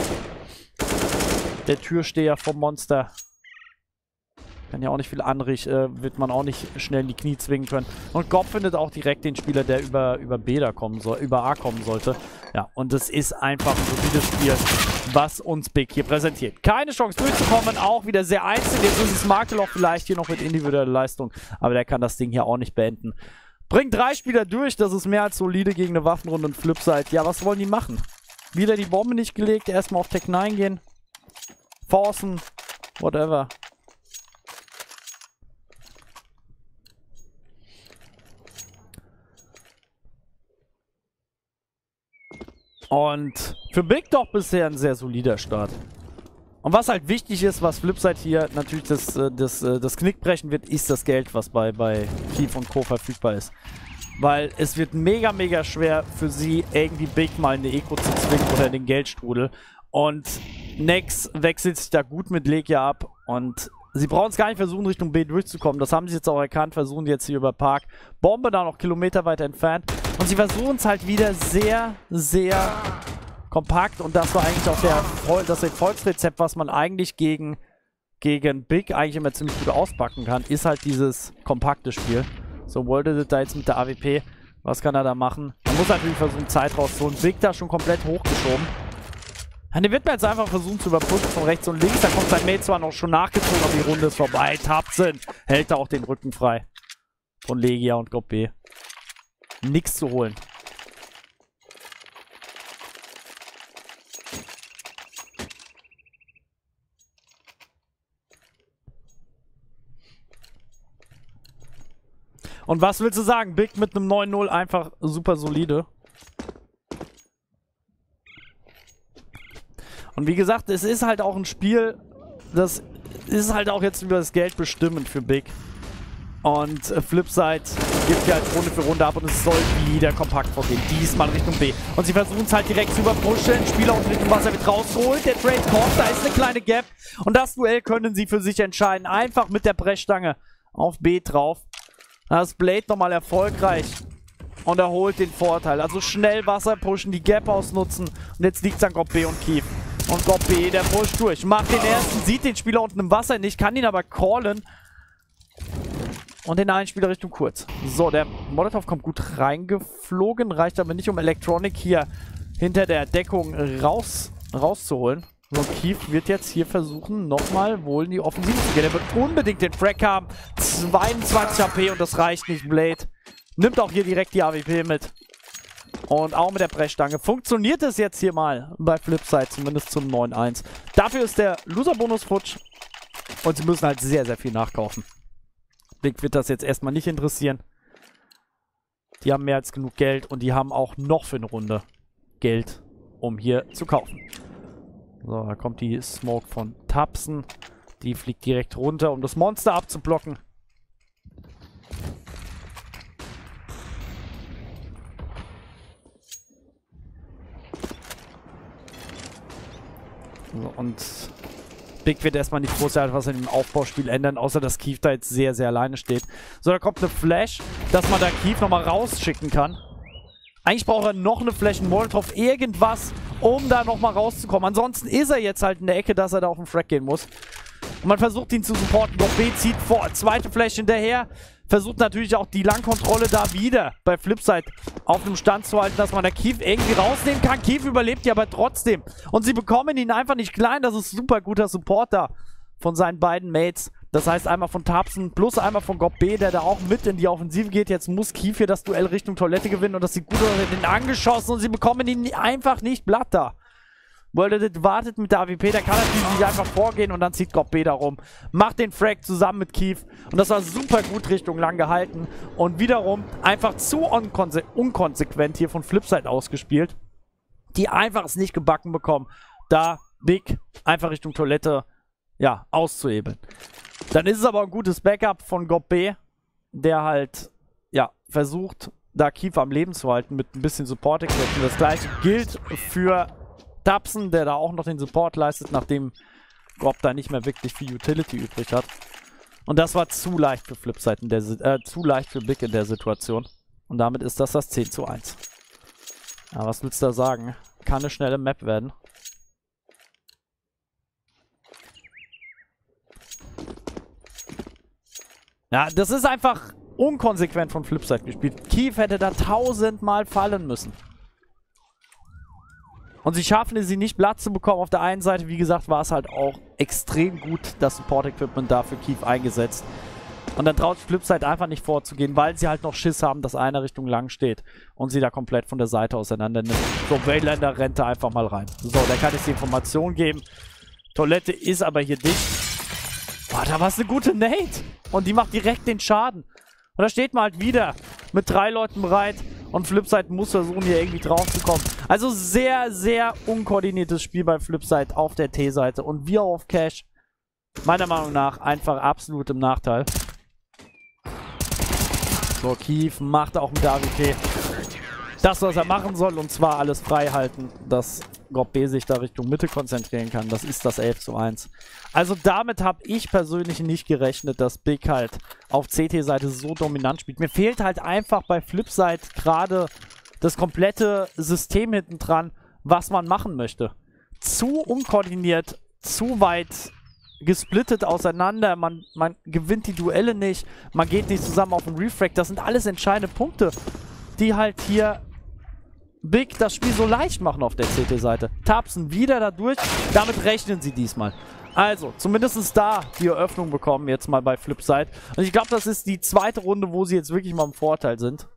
der Türsteher vom Monster. Kann ja auch nicht viel anrichten, wird man auch nicht schnell in die Knie zwingen können. Und Gob findet auch direkt den Spieler, der über B da kommen soll, über A kommen sollte. Ja, und es ist einfach ein solides Spiel, was uns Big hier präsentiert. Keine Chance durchzukommen, auch wieder sehr einzeln. Jetzt ist es Markeloff vielleicht hier noch mit individueller Leistung, aber der kann das Ding hier auch nicht beenden. Bringt 3 Spieler durch, das ist mehr als solide gegen eine Waffenrunde und Flipside. Ja, was wollen die machen? Wieder die Bombe nicht gelegt, erstmal auf Tech 9 gehen. Forcen, whatever. Und für Big doch bisher ein sehr solider Start. Und was halt wichtig ist, was Flipside hier natürlich das Knick brechen wird, ist das Geld, was bei Keith und Co. verfügbar ist. Weil es wird mega schwer für sie, irgendwie Big mal in eine Eco zu zwingen oder in den Geldstrudel. Und Nex wechselt sich da gut mit Lekia ab und sie brauchen es gar nicht versuchen, Richtung B durchzukommen. Das haben sie jetzt auch erkannt, versuchen jetzt hier über Park. Bombe da noch Kilometer weiter entfernt. Und sie versuchen es halt wieder sehr kompakt. Und das war eigentlich auch das Erfolgsrezept, was man eigentlich gegen gegen Big eigentlich immer ziemlich gut auspacken kann, ist halt dieses kompakte Spiel. So, Worlded da jetzt mit der AWP. Was kann er da machen? Er muss natürlich versuchen, Zeit rauszuholen. Big da schon komplett hochgeschoben. Ja, den wird man jetzt einfach versuchen zu überpushen von rechts und links. Da kommt sein Mate zwar noch schon nachgezogen, aber die Runde ist vorbei. Tapsen hält da auch den Rücken frei. Von Legia und GOP B. Nix zu holen. Und was willst du sagen? Big mit einem 9-0 einfach super solide. Und wie gesagt, es ist halt auch ein Spiel, das ist halt auch jetzt über das Geld bestimmend für Big. Und Flipside gibt ja halt Runde für Runde ab und es soll wieder kompakt vorgehen. Diesmal Richtung B. Und sie versuchen es halt direkt zu überpushen. Spieler unten mit dem Wasser wird rausgeholt. Der Trade kommt, da ist eine kleine Gap. Und das Duell können sie für sich entscheiden. Einfach mit der Brechstange auf B drauf. Da ist Blade nochmal erfolgreich und er holt den Vorteil. Also schnell Wasser pushen, die Gap ausnutzen und jetzt liegt es an GOP B und Keith. Und GOP B, der pusht durch, macht den ersten, sieht den Spieler unten im Wasser nicht, kann ihn aber callen. Und den einen Spieler Richtung kurz. So, der Molotov kommt gut reingeflogen, reicht aber nicht, um Electronic hier hinter der Deckung rauszuholen. So, Keith wird jetzt hier versuchen, nochmal wohl in die Offensive zu gehen. Er wird unbedingt den Frag haben. 22 HP und das reicht nicht. Blade nimmt auch hier direkt die AWP mit. Und auch mit der Brechstange. Funktioniert es jetzt hier mal bei Flipside, zumindest zum 9-1. Dafür ist der Loser-Bonus futsch. Und sie müssen halt sehr, sehr viel nachkaufen. Big wird das jetzt erstmal nicht interessieren. Die haben mehr als genug Geld und die haben auch noch für eine Runde Geld, um hier zu kaufen. So, da kommt die Smoke von Tapsen. Die fliegt direkt runter, um das Monster abzublocken. So, und Big wird erstmal nicht großartig was in dem Aufbauspiel ändern, außer dass Keith da jetzt sehr, sehr alleine steht. So, da kommt eine Flash, dass man da Keith nochmal rausschicken kann. Eigentlich braucht er noch eine Flächen-Molotov, irgendwas, um da nochmal rauszukommen. Ansonsten ist er jetzt halt in der Ecke, dass er da auf den Frag gehen muss. Und man versucht ihn zu supporten. GOP B zieht vor, zweite Flash hinterher. Versucht natürlich auch die Langkontrolle da wieder bei Flipside auf dem Stand zu halten, dass man da Keith irgendwie rausnehmen kann. Keith überlebt ja aber trotzdem. Und sie bekommen ihn einfach nicht klein. Das ist super guter Support da von seinen beiden Mates. Das heißt einmal von Tapsen plus einmal von GOP B, der da auch mit in die Offensive geht. Jetzt muss Keith hier das Duell Richtung Toilette gewinnen und das sieht gut aus. Er hat den angeschossen und sie bekommen ihn einfach nicht platt da. Worlded wartet mit der AWP, der kann natürlich nicht einfach vorgehen und dann zieht GOP B da rum. Macht den Frag zusammen mit Keith und das war super gut Richtung lang gehalten und wiederum einfach zu unkonsequent hier von Flipside ausgespielt, die einfach es nicht gebacken bekommen, da Big einfach Richtung Toilette, ja, auszuhebeln. Dann ist es aber ein gutes Backup von GOP B, der halt, ja, versucht, da Keith am Leben zu halten mit ein bisschen Support-Equipment. Das gleiche gilt für Tapsen, der da auch noch den Support leistet, nachdem GOP da nicht mehr wirklich viel Utility übrig hat. Und das war zu leicht für Flipside zu leicht für Big in der Situation. Und damit ist das 10:1. Ja, was willst du da sagen? Kann eine schnelle Map werden. Ja, das ist einfach unkonsequent von Flipside gespielt. Keith hätte da 1000-mal fallen müssen. Und sie schaffen es, sie nicht Blatt zu bekommen. Auf der einen Seite, wie gesagt, war es halt auch extrem gut, das Support-Equipment da für Keith eingesetzt. Und dann traut Flipside einfach nicht vorzugehen, weil sie halt noch Schiss haben, dass einer Richtung lang steht und sie da komplett von der Seite auseinander nimmt. So, Waylander rennt da einfach mal rein. So, der kann jetzt die Information geben. Toilette ist aber hier dicht. Boah, da war es eine gute Nate. Und die macht direkt den Schaden. Und da steht man halt wieder mit 3 Leuten bereit. Und Flipside muss versuchen, hier irgendwie drauf zu kommen. Also sehr, sehr unkoordiniertes Spiel bei Flipside auf der T-Seite. Und wir auf Cash, meiner Meinung nach, einfach absolut im Nachteil. So, Keith macht auch mit der AWP das, was er machen soll. Und zwar alles frei halten, dass GOP B sich da Richtung Mitte konzentrieren kann. Das ist das 11:1. Also damit habe ich persönlich nicht gerechnet, dass Big halt auf CT-Seite so dominant spielt. Mir fehlt halt einfach bei Flipside gerade das komplette System hinten dran, was man machen möchte. Zu unkoordiniert, zu weit gesplittet auseinander, man gewinnt die Duelle nicht, man geht nicht zusammen auf den Refrag. Das sind alles entscheidende Punkte, die halt hier Big das Spiel so leicht machen auf der CT-Seite. Tapsen wieder dadurch, damit rechnen sie diesmal. Also, zumindest da die Eröffnung bekommen jetzt mal bei Flipside. Und ich glaube, das ist die zweite Runde, wo sie jetzt wirklich mal im Vorteil sind.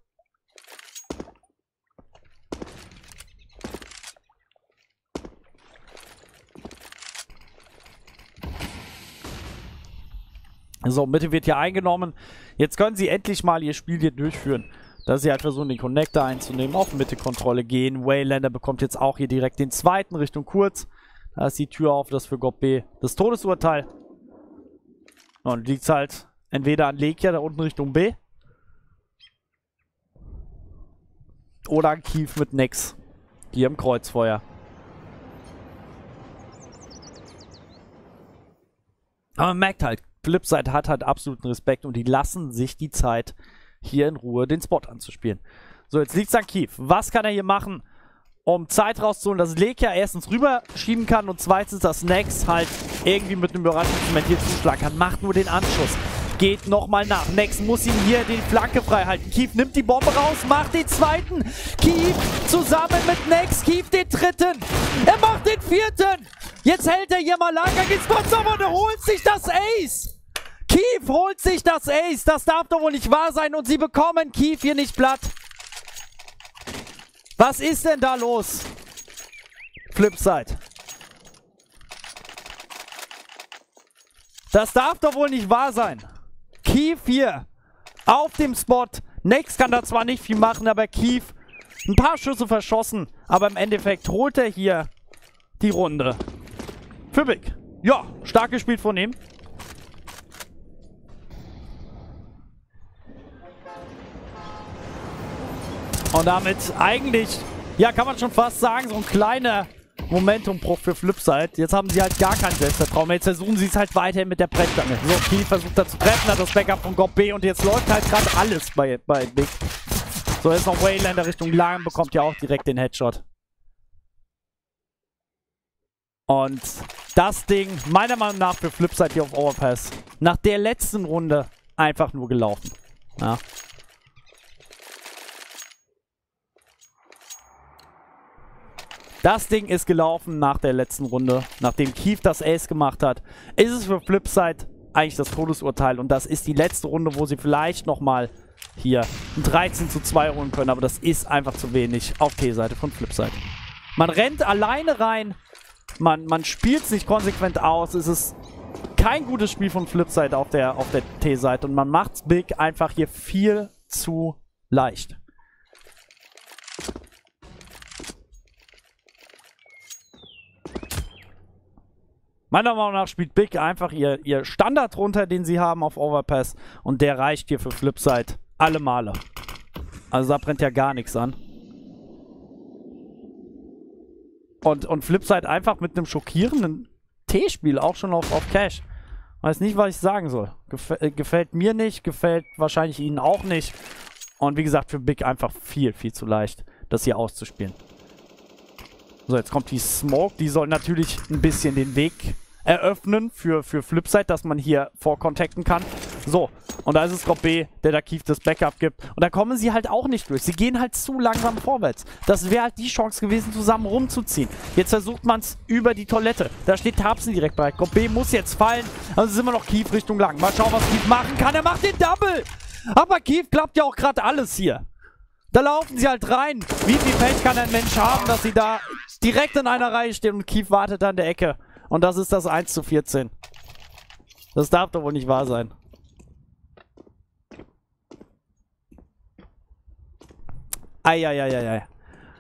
So, Mitte wird hier eingenommen. Jetzt können sie endlich mal ihr Spiel hier durchführen. Dass sie halt versuchen, den Connector einzunehmen, auf Mitte-Kontrolle gehen. Waylander bekommt jetzt auch hier direkt den zweiten Richtung Kurz. Da ist die Tür auf, das für GOP B das Todesurteil. Und liegt halt entweder an Lekia da unten Richtung B. Oder an Kief mit Nex. Hier im Kreuzfeuer. Aber man merkt halt, Flipside hat halt absoluten Respekt und die lassen sich die Zeit, hier in Ruhe den Spot anzuspielen. So, jetzt liegt es an Kief. Was kann er hier machen, um Zeit rauszuholen, dass Lekia erstens rüberschieben kann und zweitens, dass Nex halt irgendwie mit einem Überraschungsmoment hier zuschlagen kann. Macht nur den Anschuss. Geht nochmal nach. Nex muss ihm hier die Flanke frei halten. Kief nimmt die Bombe raus, macht den zweiten. Kief zusammen mit Nex. Kief den dritten. Er macht den vierten. Jetzt hält er hier mal Lager gegen Spots und er holt sich das Ace. Kief holt sich das Ace. Das darf doch wohl nicht wahr sein. Und sie bekommen Kief hier nicht platt. Was ist denn da los? Flipside. Das darf doch wohl nicht wahr sein. Kief hier auf dem Spot. Nex kann da zwar nicht viel machen, aber Kief ein paar Schüsse verschossen. Aber im Endeffekt holt er hier die Runde. Für Big. Ja, stark gespielt von ihm. Und damit eigentlich, ja, kann man schon fast sagen, so ein kleiner Momentumbruch für Flipside. Jetzt haben sie halt gar kein Selbstvertrauen. Jetzt versuchen sie es halt weiterhin mit der Brettstange. So, Kief versucht da zu treffen, hat das Backup von GOP B und jetzt läuft halt gerade alles bei Big. So, jetzt noch Waylander Richtung Lang, bekommt ja auch direkt den Headshot. Und das Ding, meiner Meinung nach für Flipside hier auf Overpass, nach der letzten Runde einfach nur gelaufen. Ja. Das Ding ist gelaufen nach der letzten Runde. Nachdem Kief das Ace gemacht hat, ist es für Flipside eigentlich das Todesurteil. Und das ist die letzte Runde, wo sie vielleicht nochmal hier ein 13:2 holen können. Aber das ist einfach zu wenig auf T-Seite von Flipside. Man rennt alleine rein. Man spielt es nicht konsequent aus. Es ist kein gutes Spiel von Flipside auf der T-Seite. Und man macht es Big einfach hier viel zu leicht. Meiner Meinung nach spielt Big einfach ihr Standard runter, den sie haben auf Overpass. Und der reicht hier für Flipside alle Male. Also da brennt ja gar nichts an. Und Flipside einfach mit einem schockierenden T-Spiel auch schon auf Cash. Weiß nicht, was ich sagen soll. Gefällt mir nicht, gefällt wahrscheinlich ihnen auch nicht. Und wie gesagt, für Big einfach viel, viel zu leicht, das hier auszuspielen. So, jetzt kommt die Smoke. Die soll natürlich ein bisschen den Weg eröffnen für Flipside, dass man hier vorkontakten kann. So, und da ist es GOP B, der da Kief das Backup gibt. Und da kommen sie halt auch nicht durch. Sie gehen halt zu langsam vorwärts. Das wäre halt die Chance gewesen, zusammen rumzuziehen. Jetzt versucht man es über die Toilette. Da steht Tapsen direkt bereit. GOP B muss jetzt fallen. Also sind wir noch Kief Richtung Lang. Mal schauen, was Kief machen kann. Er macht den Double. Aber Kief klappt ja auch gerade alles hier. Da laufen sie halt rein. Wie viel Pech kann ein Mensch haben, dass sie da direkt in einer Reihe stehen und Kief wartet an der Ecke. Und das ist das 1:14. Das darf doch wohl nicht wahr sein. Eieieiei.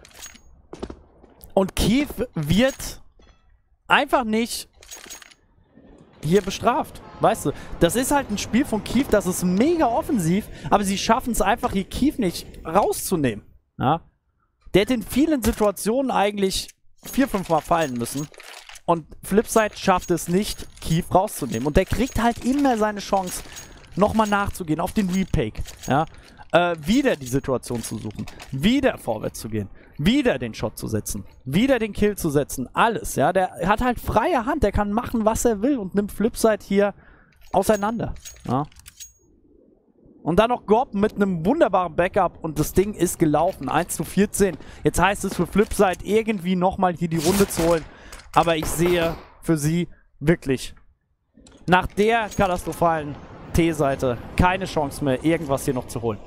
Und Kief wird einfach nicht hier bestraft. Weißt du, das ist halt ein Spiel von Kief, das ist mega offensiv, aber sie schaffen es einfach, hier Kief nicht rauszunehmen. Ja? Der hätte in vielen Situationen eigentlich 4-5 Mal fallen müssen. Und Flipside schafft es nicht, Kief rauszunehmen. Und der kriegt halt immer seine Chance, nochmal nachzugehen auf den Repick. Ja? wieder die Situation zu suchen, wieder vorwärts zu gehen, wieder den Shot zu setzen, wieder den Kill zu setzen, alles, ja, der hat halt freie Hand, der kann machen, was er will und nimmt Flipside hier auseinander, ja. Und dann noch Gob mit einem wunderbaren Backup und das Ding ist gelaufen, 1:14, jetzt heißt es für Flipside irgendwie nochmal hier die Runde zu holen, aber ich sehe für sie wirklich nach der katastrophalen T-Seite keine Chance mehr, irgendwas hier noch zu holen.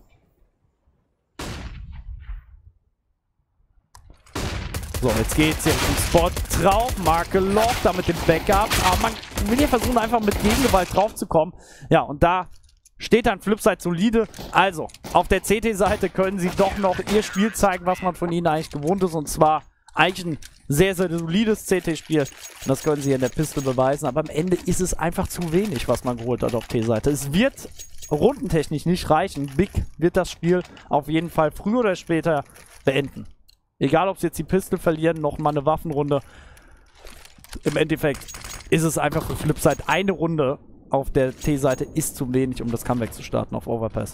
So, jetzt geht's hier zum Spot drauf. Markelov, da mit dem Backup. Aber man will hier versuchen, einfach mit Gegengewalt drauf zu kommen. Ja, und da steht dann Flipside solide. Also, auf der CT-Seite können sie doch noch ihr Spiel zeigen, was man von ihnen eigentlich gewohnt ist. Und zwar eigentlich ein sehr, sehr solides CT-Spiel. Und das können sie in der Piste beweisen. Aber am Ende ist es einfach zu wenig, was man geholt hat auf T-Seite. Es wird rundentechnisch nicht reichen. Big wird das Spiel auf jeden Fall früher oder später beenden. Egal, ob sie jetzt die Pistol verlieren, nochmal eine Waffenrunde. Im Endeffekt ist es einfach für Flipside eine Runde auf der T-Seite ist zu wenig, um das Comeback zu starten auf Overpass.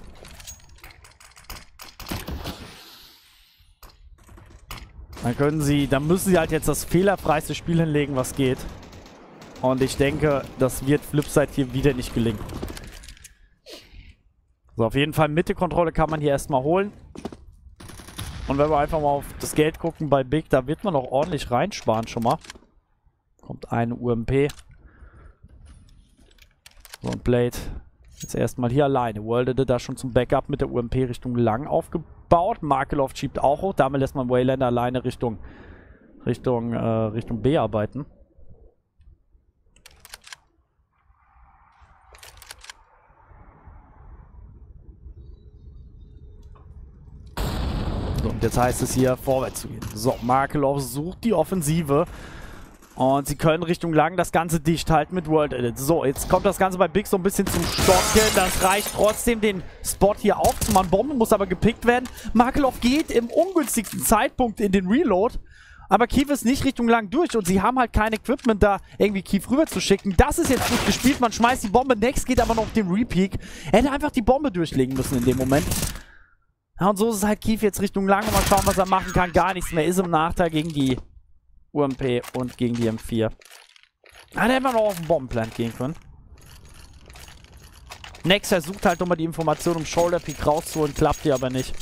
Dann müssen sie halt jetzt das fehlerfreiste Spiel hinlegen, was geht. Und ich denke, das wird Flipside hier wieder nicht gelingen. So, auf jeden Fall Mitte-Kontrolle kann man hier erstmal holen. Und wenn wir einfach mal auf das Geld gucken bei Big, da wird man auch ordentlich reinsparen schon mal. Kommt eine UMP. So, und Blade jetzt erstmal hier alleine. Worlded da schon zum Backup mit der UMP Richtung lang aufgebaut. Markelov schiebt auch hoch. Damit lässt man Waylander alleine Richtung B arbeiten. So, und jetzt heißt es hier vorwärts zu gehen. So, Markelov sucht die Offensive. Und sie können Richtung lang das Ganze dicht halten mit World Edit. So, jetzt kommt das Ganze bei Big so ein bisschen zum Stocken. Das reicht trotzdem, den Spot hier aufzumachen. Bombe muss aber gepickt werden. Markelov geht im ungünstigsten Zeitpunkt in den Reload. Aber Keith ist nicht Richtung lang durch und sie haben halt kein Equipment da, irgendwie Keith rüber zu schicken. Das ist jetzt gut gespielt. Man schmeißt die Bombe. Next geht aber noch auf den Repeak. Er hätte einfach die Bombe durchlegen müssen in dem Moment. Ja, und so ist es halt Keith jetzt Richtung lang und mal schauen, was er machen kann. Gar nichts mehr. Ist im Nachteil gegen die UMP und gegen die M4. Da hätte man noch auf den Bombenplant gehen können. Next versucht halt nochmal die Information, um Shoulder Peak rauszuholen. Klappt die aber nicht.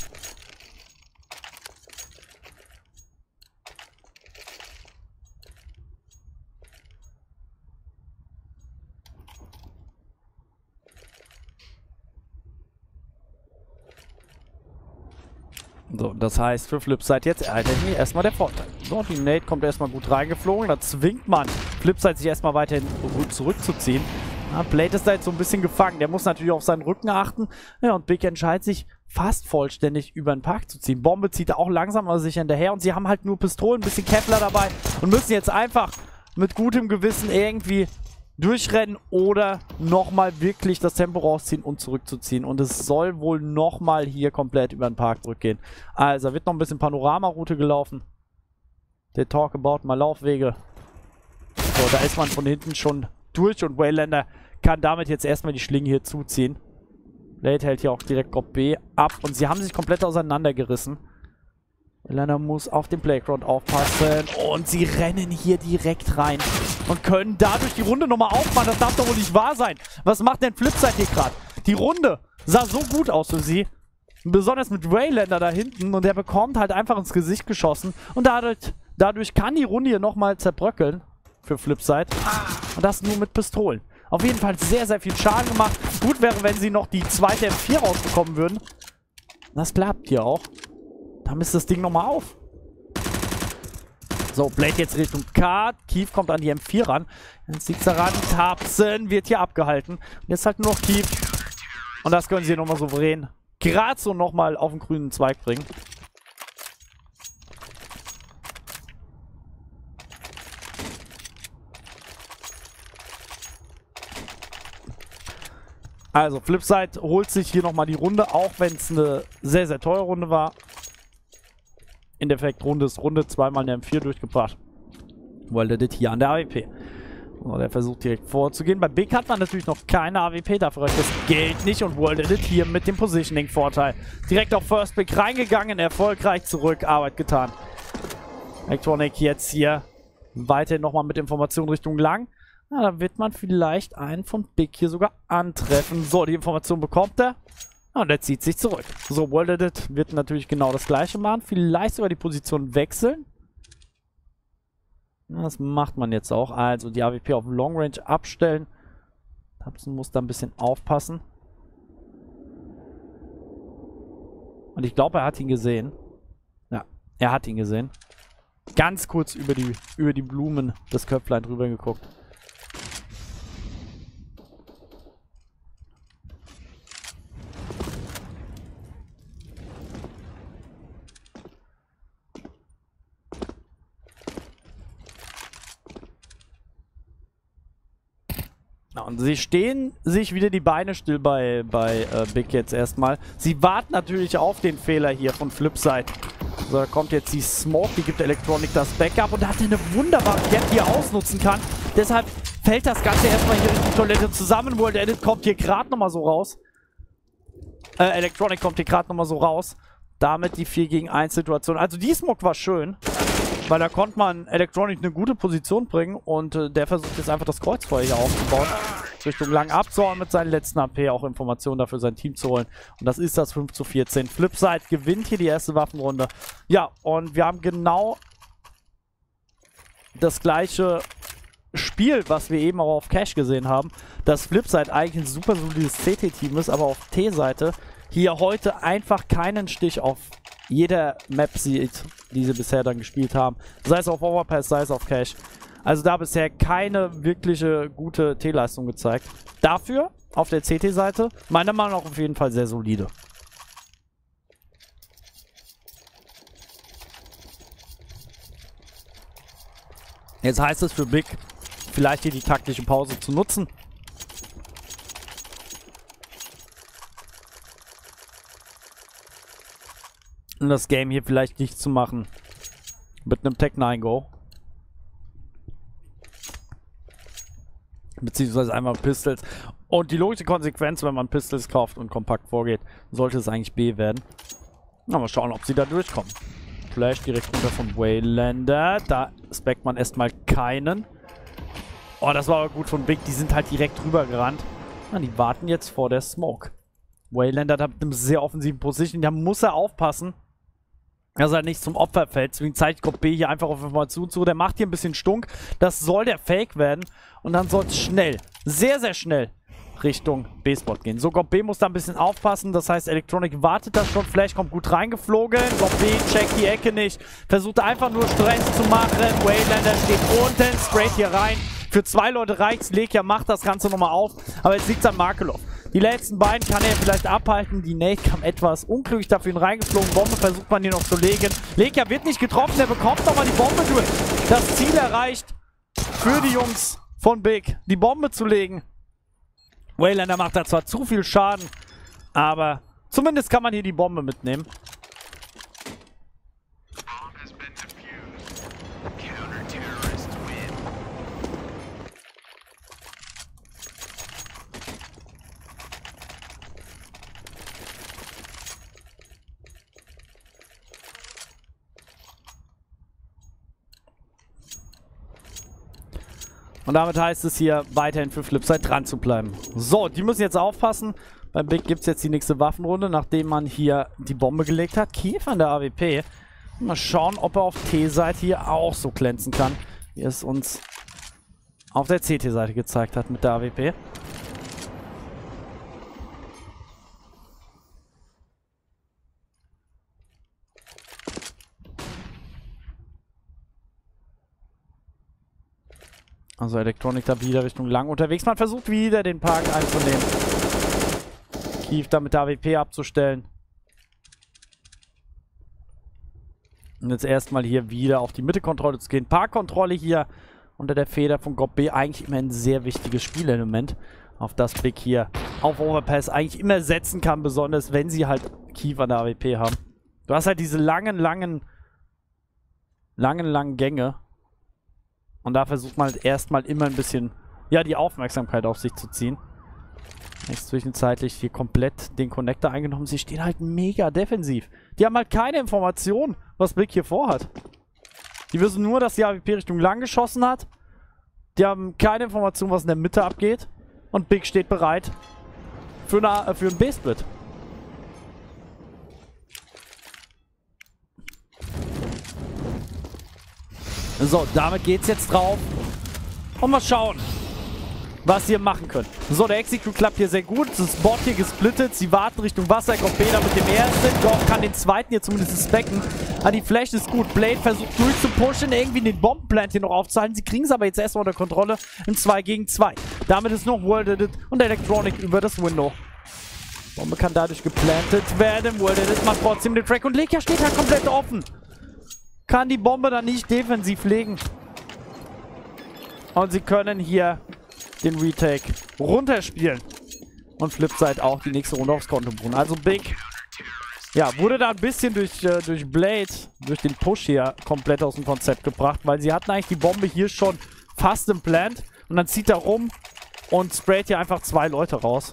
So, das heißt für Flipside jetzt hier erstmal der Vorteil. So, die Nade kommt erstmal gut reingeflogen. Da zwingt man Flipside sich erstmal weiterhin gut zurückzuziehen. Ja, Blade ist da jetzt so ein bisschen gefangen. Der muss natürlich auf seinen Rücken achten. Ja, und Big entscheidet sich fast vollständig über den Park zu ziehen. Bombe zieht er auch langsam aber sicher hinterher. Und sie haben halt nur Pistolen, ein bisschen Kevlar dabei. Und müssen jetzt einfach mit gutem Gewissen irgendwie durchrennen oder nochmal wirklich das Tempo rausziehen und zurückzuziehen. Und es soll wohl nochmal hier komplett über den Park zurückgehen. Also wird noch ein bisschen Panoramaroute gelaufen. Der Talk about mal Laufwege. So, da ist man von hinten schon durch und Waylander kann damit jetzt erstmal die Schlinge hier zuziehen. Blade hält hier auch direkt Group B ab und sie haben sich komplett auseinandergerissen. Waylander muss auf den Playground aufpassen und sie rennen hier direkt rein und können dadurch die Runde nochmal aufmachen. Das darf doch wohl nicht wahr sein. Was macht denn Flipside hier gerade? Die Runde sah so gut aus für sie. Besonders mit Waylander da hinten und der bekommt halt einfach ins Gesicht geschossen und dadurch kann die Runde hier nochmal zerbröckeln für Flipside. Und das nur mit Pistolen. Auf jeden Fall sehr, sehr viel Schaden gemacht. Gut wäre, wenn sie noch die zweite M4 rausbekommen würden. Das klappt hier auch. Da misst das Ding nochmal auf. So, Blade jetzt Richtung K. Keith kommt an die M4 ran. Jetzt liegt daran. Tapsen wird hier abgehalten. Und jetzt halt nur noch Keith. Und das können sie nochmal souverän gerade so nochmal auf den grünen Zweig bringen. Also, Flipside holt sich hier nochmal die Runde, auch wenn es eine sehr, sehr teure Runde war. In der Runde ist Runde zweimal eine M4 durchgebracht. Worlded hier an der AWP. So, der versucht direkt vorzugehen. Bei Big hat man natürlich noch keine AWP, dafür reicht das Geld nicht und World Edit hier mit dem Positioning-Vorteil. Direkt auf First Pick reingegangen, erfolgreich zurück, Arbeit getan. Electronic jetzt hier weiterhin nochmal mit Informationen Richtung lang. Na, da wird man vielleicht einen von Big hier sogar antreffen. So, die Information bekommt er. Und er zieht sich zurück. So, World Edit wird natürlich genau das gleiche machen. Vielleicht sogar die Position wechseln. Das macht man jetzt auch. Also die AWP auf Long Range abstellen. Thompson muss da ein bisschen aufpassen. Und ich glaube, er hat ihn gesehen. Ja, er hat ihn gesehen. Ganz kurz über die Blumen des Köpflein drüber geguckt. Und sie stehen sich wieder die Beine still bei Big jetzt erstmal. Sie warten natürlich auf den Fehler hier von Flipside. So, da kommt jetzt die Smoke, die gibt Electronic das Backup und da hat er eine wunderbare Gap, die er ausnutzen kann. Deshalb fällt das Ganze erstmal hier in die Toilette zusammen. World Edit kommt hier gerade nochmal so raus. Electronic kommt hier gerade nochmal so raus. Damit die 4 gegen 1 Situation. Also die Smoke war schön. Weil da konnte man Electronic eine gute Position bringen und der versucht jetzt einfach das Kreuzfeuer hier aufzubauen. Richtung lang abzuhauen mit seinen letzten AP, auch Informationen dafür sein Team zu holen. Und das ist das 5:14. Flipside gewinnt hier die erste Waffenrunde. Ja, und wir haben genau das gleiche Spiel, was wir eben auch auf Cash gesehen haben. Dass Flipside eigentlich ein super solides CT-Team ist, aber auf T-Seite hier heute einfach keinen Stich auf jeder Map sieht, die sie bisher dann gespielt haben. Sei es auf Overpass, sei es auf Cash. Also da bisher keine wirkliche gute T-Leistung gezeigt. Dafür auf der CT-Seite meiner Meinung nach auf jeden Fall sehr solide. Jetzt heißt es für Big, vielleicht hier die taktische Pause zu nutzen. Und das Game hier vielleicht nicht zu machen. Mit einem Tech-9-Go. Beziehungsweise einmal Pistols. Und die logische Konsequenz, wenn man Pistols kauft und kompakt vorgeht, sollte es eigentlich B werden. Na, mal schauen, ob sie da durchkommen. Flash direkt runter von Waylander. Da speckt man erstmal keinen. Oh, das war aber gut von Big. Die sind halt direkt rüber gerannt. Na, die warten jetzt vor der Smoke. Waylander hat mit einem sehr offensiven Position. Da muss er aufpassen, dass er nicht zum Opfer fällt. Deswegen zeigt Gott B hier einfach auf Information zu. Der macht hier ein bisschen Stunk. Das soll der Fake werden. Und dann soll es schnell, sehr, sehr schnell Richtung B-Spot gehen. So, Gott B muss da ein bisschen aufpassen. Das heißt, Electronic wartet da schon. Flash kommt gut reingeflogen. Gott B checkt die Ecke nicht. Versucht einfach nur Stress zu machen. Waylander steht unten, straight hier rein. Für 2 Leute reicht's. Lekia macht das Ganze nochmal auf. Aber jetzt liegt's an Markelov. Die letzten beiden kann er vielleicht abhalten. Die Nate kam etwas unglücklich dafür ihn reingeflogen. Bombe versucht man hier noch zu legen. Lekia wird nicht getroffen. Der bekommt nochmal die Bombe durch. Das Ziel erreicht für die Jungs von Big, die Bombe zu legen. Waylander macht da zwar zu viel Schaden, aber zumindest kann man hier die Bombe mitnehmen. Und damit heißt es hier weiterhin für Flipside dran zu bleiben. So, die müssen jetzt aufpassen. Bei Big gibt es jetzt die nächste Waffenrunde, nachdem man hier die Bombe gelegt hat. Kiev an der AWP. Mal schauen, ob er auf T-Seite hier auch so glänzen kann, wie es uns auf der CT-Seite gezeigt hat mit der AWP. Also Electronic da wieder Richtung lang unterwegs. Man versucht wieder den Park einzunehmen. Kiev da mit der AWP abzustellen. Und jetzt erstmal hier wieder auf die Mitte-Kontrolle zu gehen. Parkkontrolle hier unter der Feder von Gott B. Eigentlich immer ein sehr wichtiges Spielelement, auf das Big hier auf Overpass eigentlich immer setzen kann. Besonders wenn sie halt Kiev an der AWP haben. Du hast halt diese langen Gänge. Und da versucht man halt erstmal immer ein bisschen, ja, die Aufmerksamkeit auf sich zu ziehen. Jetzt zwischenzeitlich hier komplett den Connector eingenommen. Sie stehen halt mega defensiv. Die haben halt keine Information, was Big hier vorhat. Die wissen nur, dass die AWP Richtung lang geschossen hat. Die haben keine Information, was in der Mitte abgeht. Und Big steht bereit für einen B-Split. So, damit geht's jetzt drauf. Und mal schauen, was sie machen können. So, der Execute klappt hier sehr gut. Das Bot hier gesplittet. Sie warten Richtung Wasser. Goppeda mit dem ersten. Goff kann den zweiten hier zumindest specken. Ah, die Flash ist gut. Blade versucht durchzupushen, irgendwie den Bombenplant hier noch aufzuhalten. Sie kriegen es aber jetzt erstmal unter Kontrolle im 2 gegen 2. Damit ist noch World Edit und Electronic über das Window. Bombe kann dadurch geplantet werden. World Edit macht trotzdem den Track und Lekia steht halt komplett offen. Kann die Bombe dann nicht defensiv legen. Und sie können hier den Retake runterspielen. Und Flipside auch die nächste Runde aufs Konto buchen. Also Big, ja, wurde da ein bisschen durch Blade, durch den Push hier komplett aus dem Konzept gebracht, weil sie hatten eigentlich die Bombe hier schon fast im Plant. Und dann zieht er rum und sprayt hier einfach 2 Leute raus.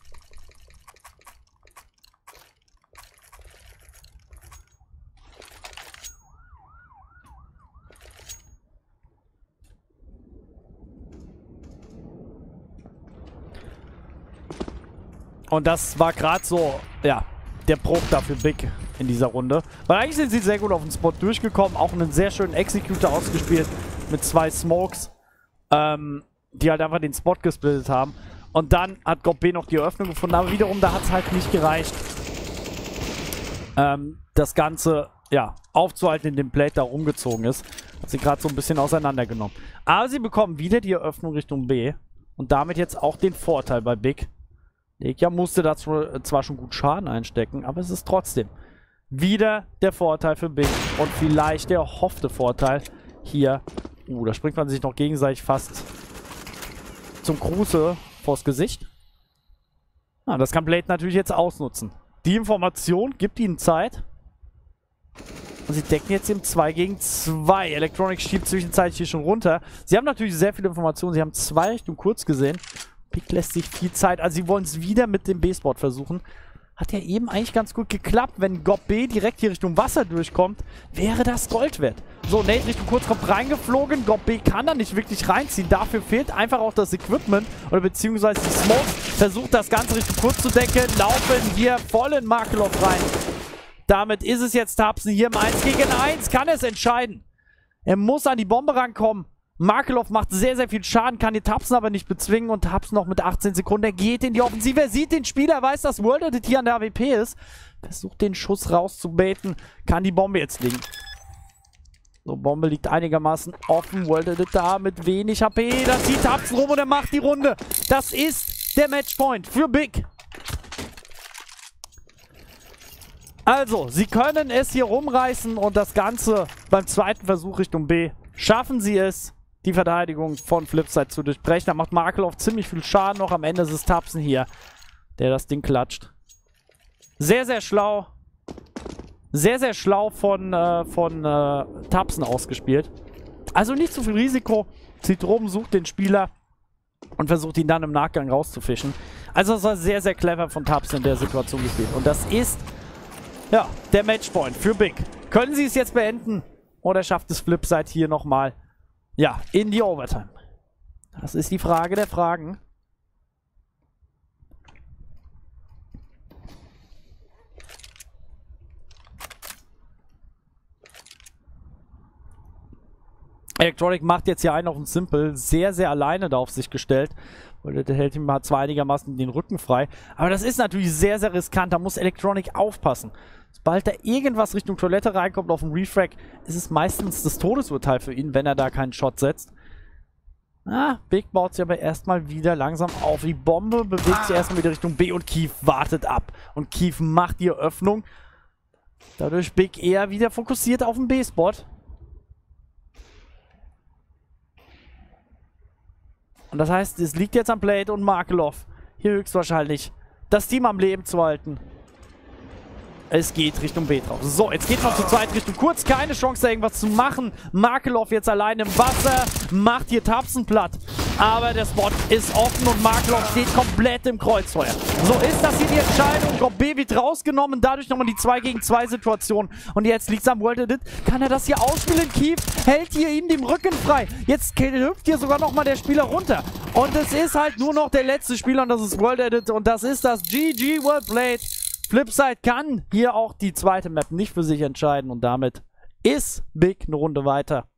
Und das war gerade so, ja, der Bruch da für Big in dieser Runde. Weil eigentlich sind sie sehr gut auf den Spot durchgekommen. Auch einen sehr schönen Executor ausgespielt mit 2 Smokes, die halt einfach den Spot gesplittet haben. Und dann hat Gob noch die Eröffnung gefunden. Aber wiederum, da hat es halt nicht gereicht, das Ganze, ja, aufzuhalten, in dem Plate da rumgezogen ist. Hat sie gerade so ein bisschen auseinandergenommen. Aber sie bekommen wieder die Eröffnung Richtung B. Und damit jetzt auch den Vorteil bei Big. Lekia musste da zwar schon gut Schaden einstecken, aber es ist trotzdem wieder der Vorteil für Big und vielleicht der erhoffte Vorteil hier. Da springt man sich noch gegenseitig fast zum Gruße vors Gesicht. Das kann Blade natürlich jetzt ausnutzen. Die Information gibt ihnen Zeit. Und sie decken jetzt im 2 gegen 2. Electronic schiebt zwischenzeitlich hier schon runter. Sie haben natürlich sehr viele Informationen. Sie haben 2 Richtung kurz gesehen. Big lässt sich viel Zeit. Also sie wollen es wieder mit dem B-Spot versuchen. Hat ja eben eigentlich ganz gut geklappt. Wenn Gob B direkt hier Richtung Wasser durchkommt, wäre das Gold wert. So, Nate Richtung kurz kommt reingeflogen. Gob B kann da nicht wirklich reinziehen. Dafür fehlt einfach auch das Equipment. Oder beziehungsweise die Smokes. Versucht das Ganze Richtung kurz zu decken. Laufen hier voll in Markelov rein. Damit ist es jetzt Tapsen hier im 1 gegen 1. Kann es entscheiden. Er muss an die Bombe rankommen. Markelov macht sehr, sehr viel Schaden, kann die Tapsen aber nicht bezwingen und Tapsen noch mit 18 Sekunden. Er geht in die Offensive, er sieht den Spieler, weiß, dass World Edit hier an der AWP ist. Versucht den Schuss rauszubaiten, kann die Bombe jetzt liegen. So, Bombe liegt einigermaßen offen. World Edit da mit wenig HP. Da zieht Tapsen rum und er macht die Runde. Das ist der Matchpoint für Big. Also, sie können es hier rumreißen und das Ganze beim zweiten Versuch Richtung B. Schaffen sie es, die Verteidigung von Flipside zu durchbrechen. Da macht Markelov ziemlich viel Schaden noch. Am Ende ist es Tapsen hier, der das Ding klatscht. Sehr, sehr schlau. Sehr, sehr schlau von Tapsen ausgespielt. Also nicht zu viel Risiko. Zieht rum, sucht den Spieler und versucht ihn dann im Nachgang rauszufischen. Also das war sehr, sehr clever von Tapsen in der Situation gespielt. Und das ist, ja, der Matchpoint für Big. Können sie es jetzt beenden? Oder schafft es Flipside hier nochmal, ja, in die Overtime? Das ist die Frage der Fragen. Electronic macht jetzt hier einen auf den Simple. Sehr, sehr alleine da auf sich gestellt. Der hält ihm zwar einigermaßen den Rücken frei. Aber das ist natürlich sehr, sehr riskant. Da muss Electronic aufpassen. Sobald da irgendwas Richtung Toilette reinkommt auf dem Refrag, ist es meistens das Todesurteil für ihn, wenn er da keinen Shot setzt. Big baut sich aber erstmal wieder langsam auf. Die Bombe bewegt sich erstmal wieder Richtung B und Keith wartet ab. Und Keith macht die Eröffnung. Dadurch Big eher wieder fokussiert auf den B-Spot. Und das heißt, es liegt jetzt am Blade und Markelov hier höchstwahrscheinlich das Team am Leben zu halten. Es geht Richtung B drauf. So, jetzt geht noch zu zweit Richtung Kurz. Keine Chance, da irgendwas zu machen. Makelov jetzt allein im Wasser. Macht hier Tapsen platt. Aber der Spot ist offen und Makelov steht komplett im Kreuzfeuer. So ist das hier die Entscheidung. Drop B wird rausgenommen. Dadurch nochmal die 2 gegen 2 Situation. Und jetzt liegt es am World Edit. Kann er das hier ausspielen? Keith hält hier ihm den Rücken frei. Jetzt hüpft hier sogar nochmal der Spieler runter. Und es ist halt nur noch der letzte Spieler und das ist World Edit. Und das ist das GG Well Played. Flipside kann hier auch die zweite Map nicht für sich entscheiden und damit ist Big eine Runde weiter.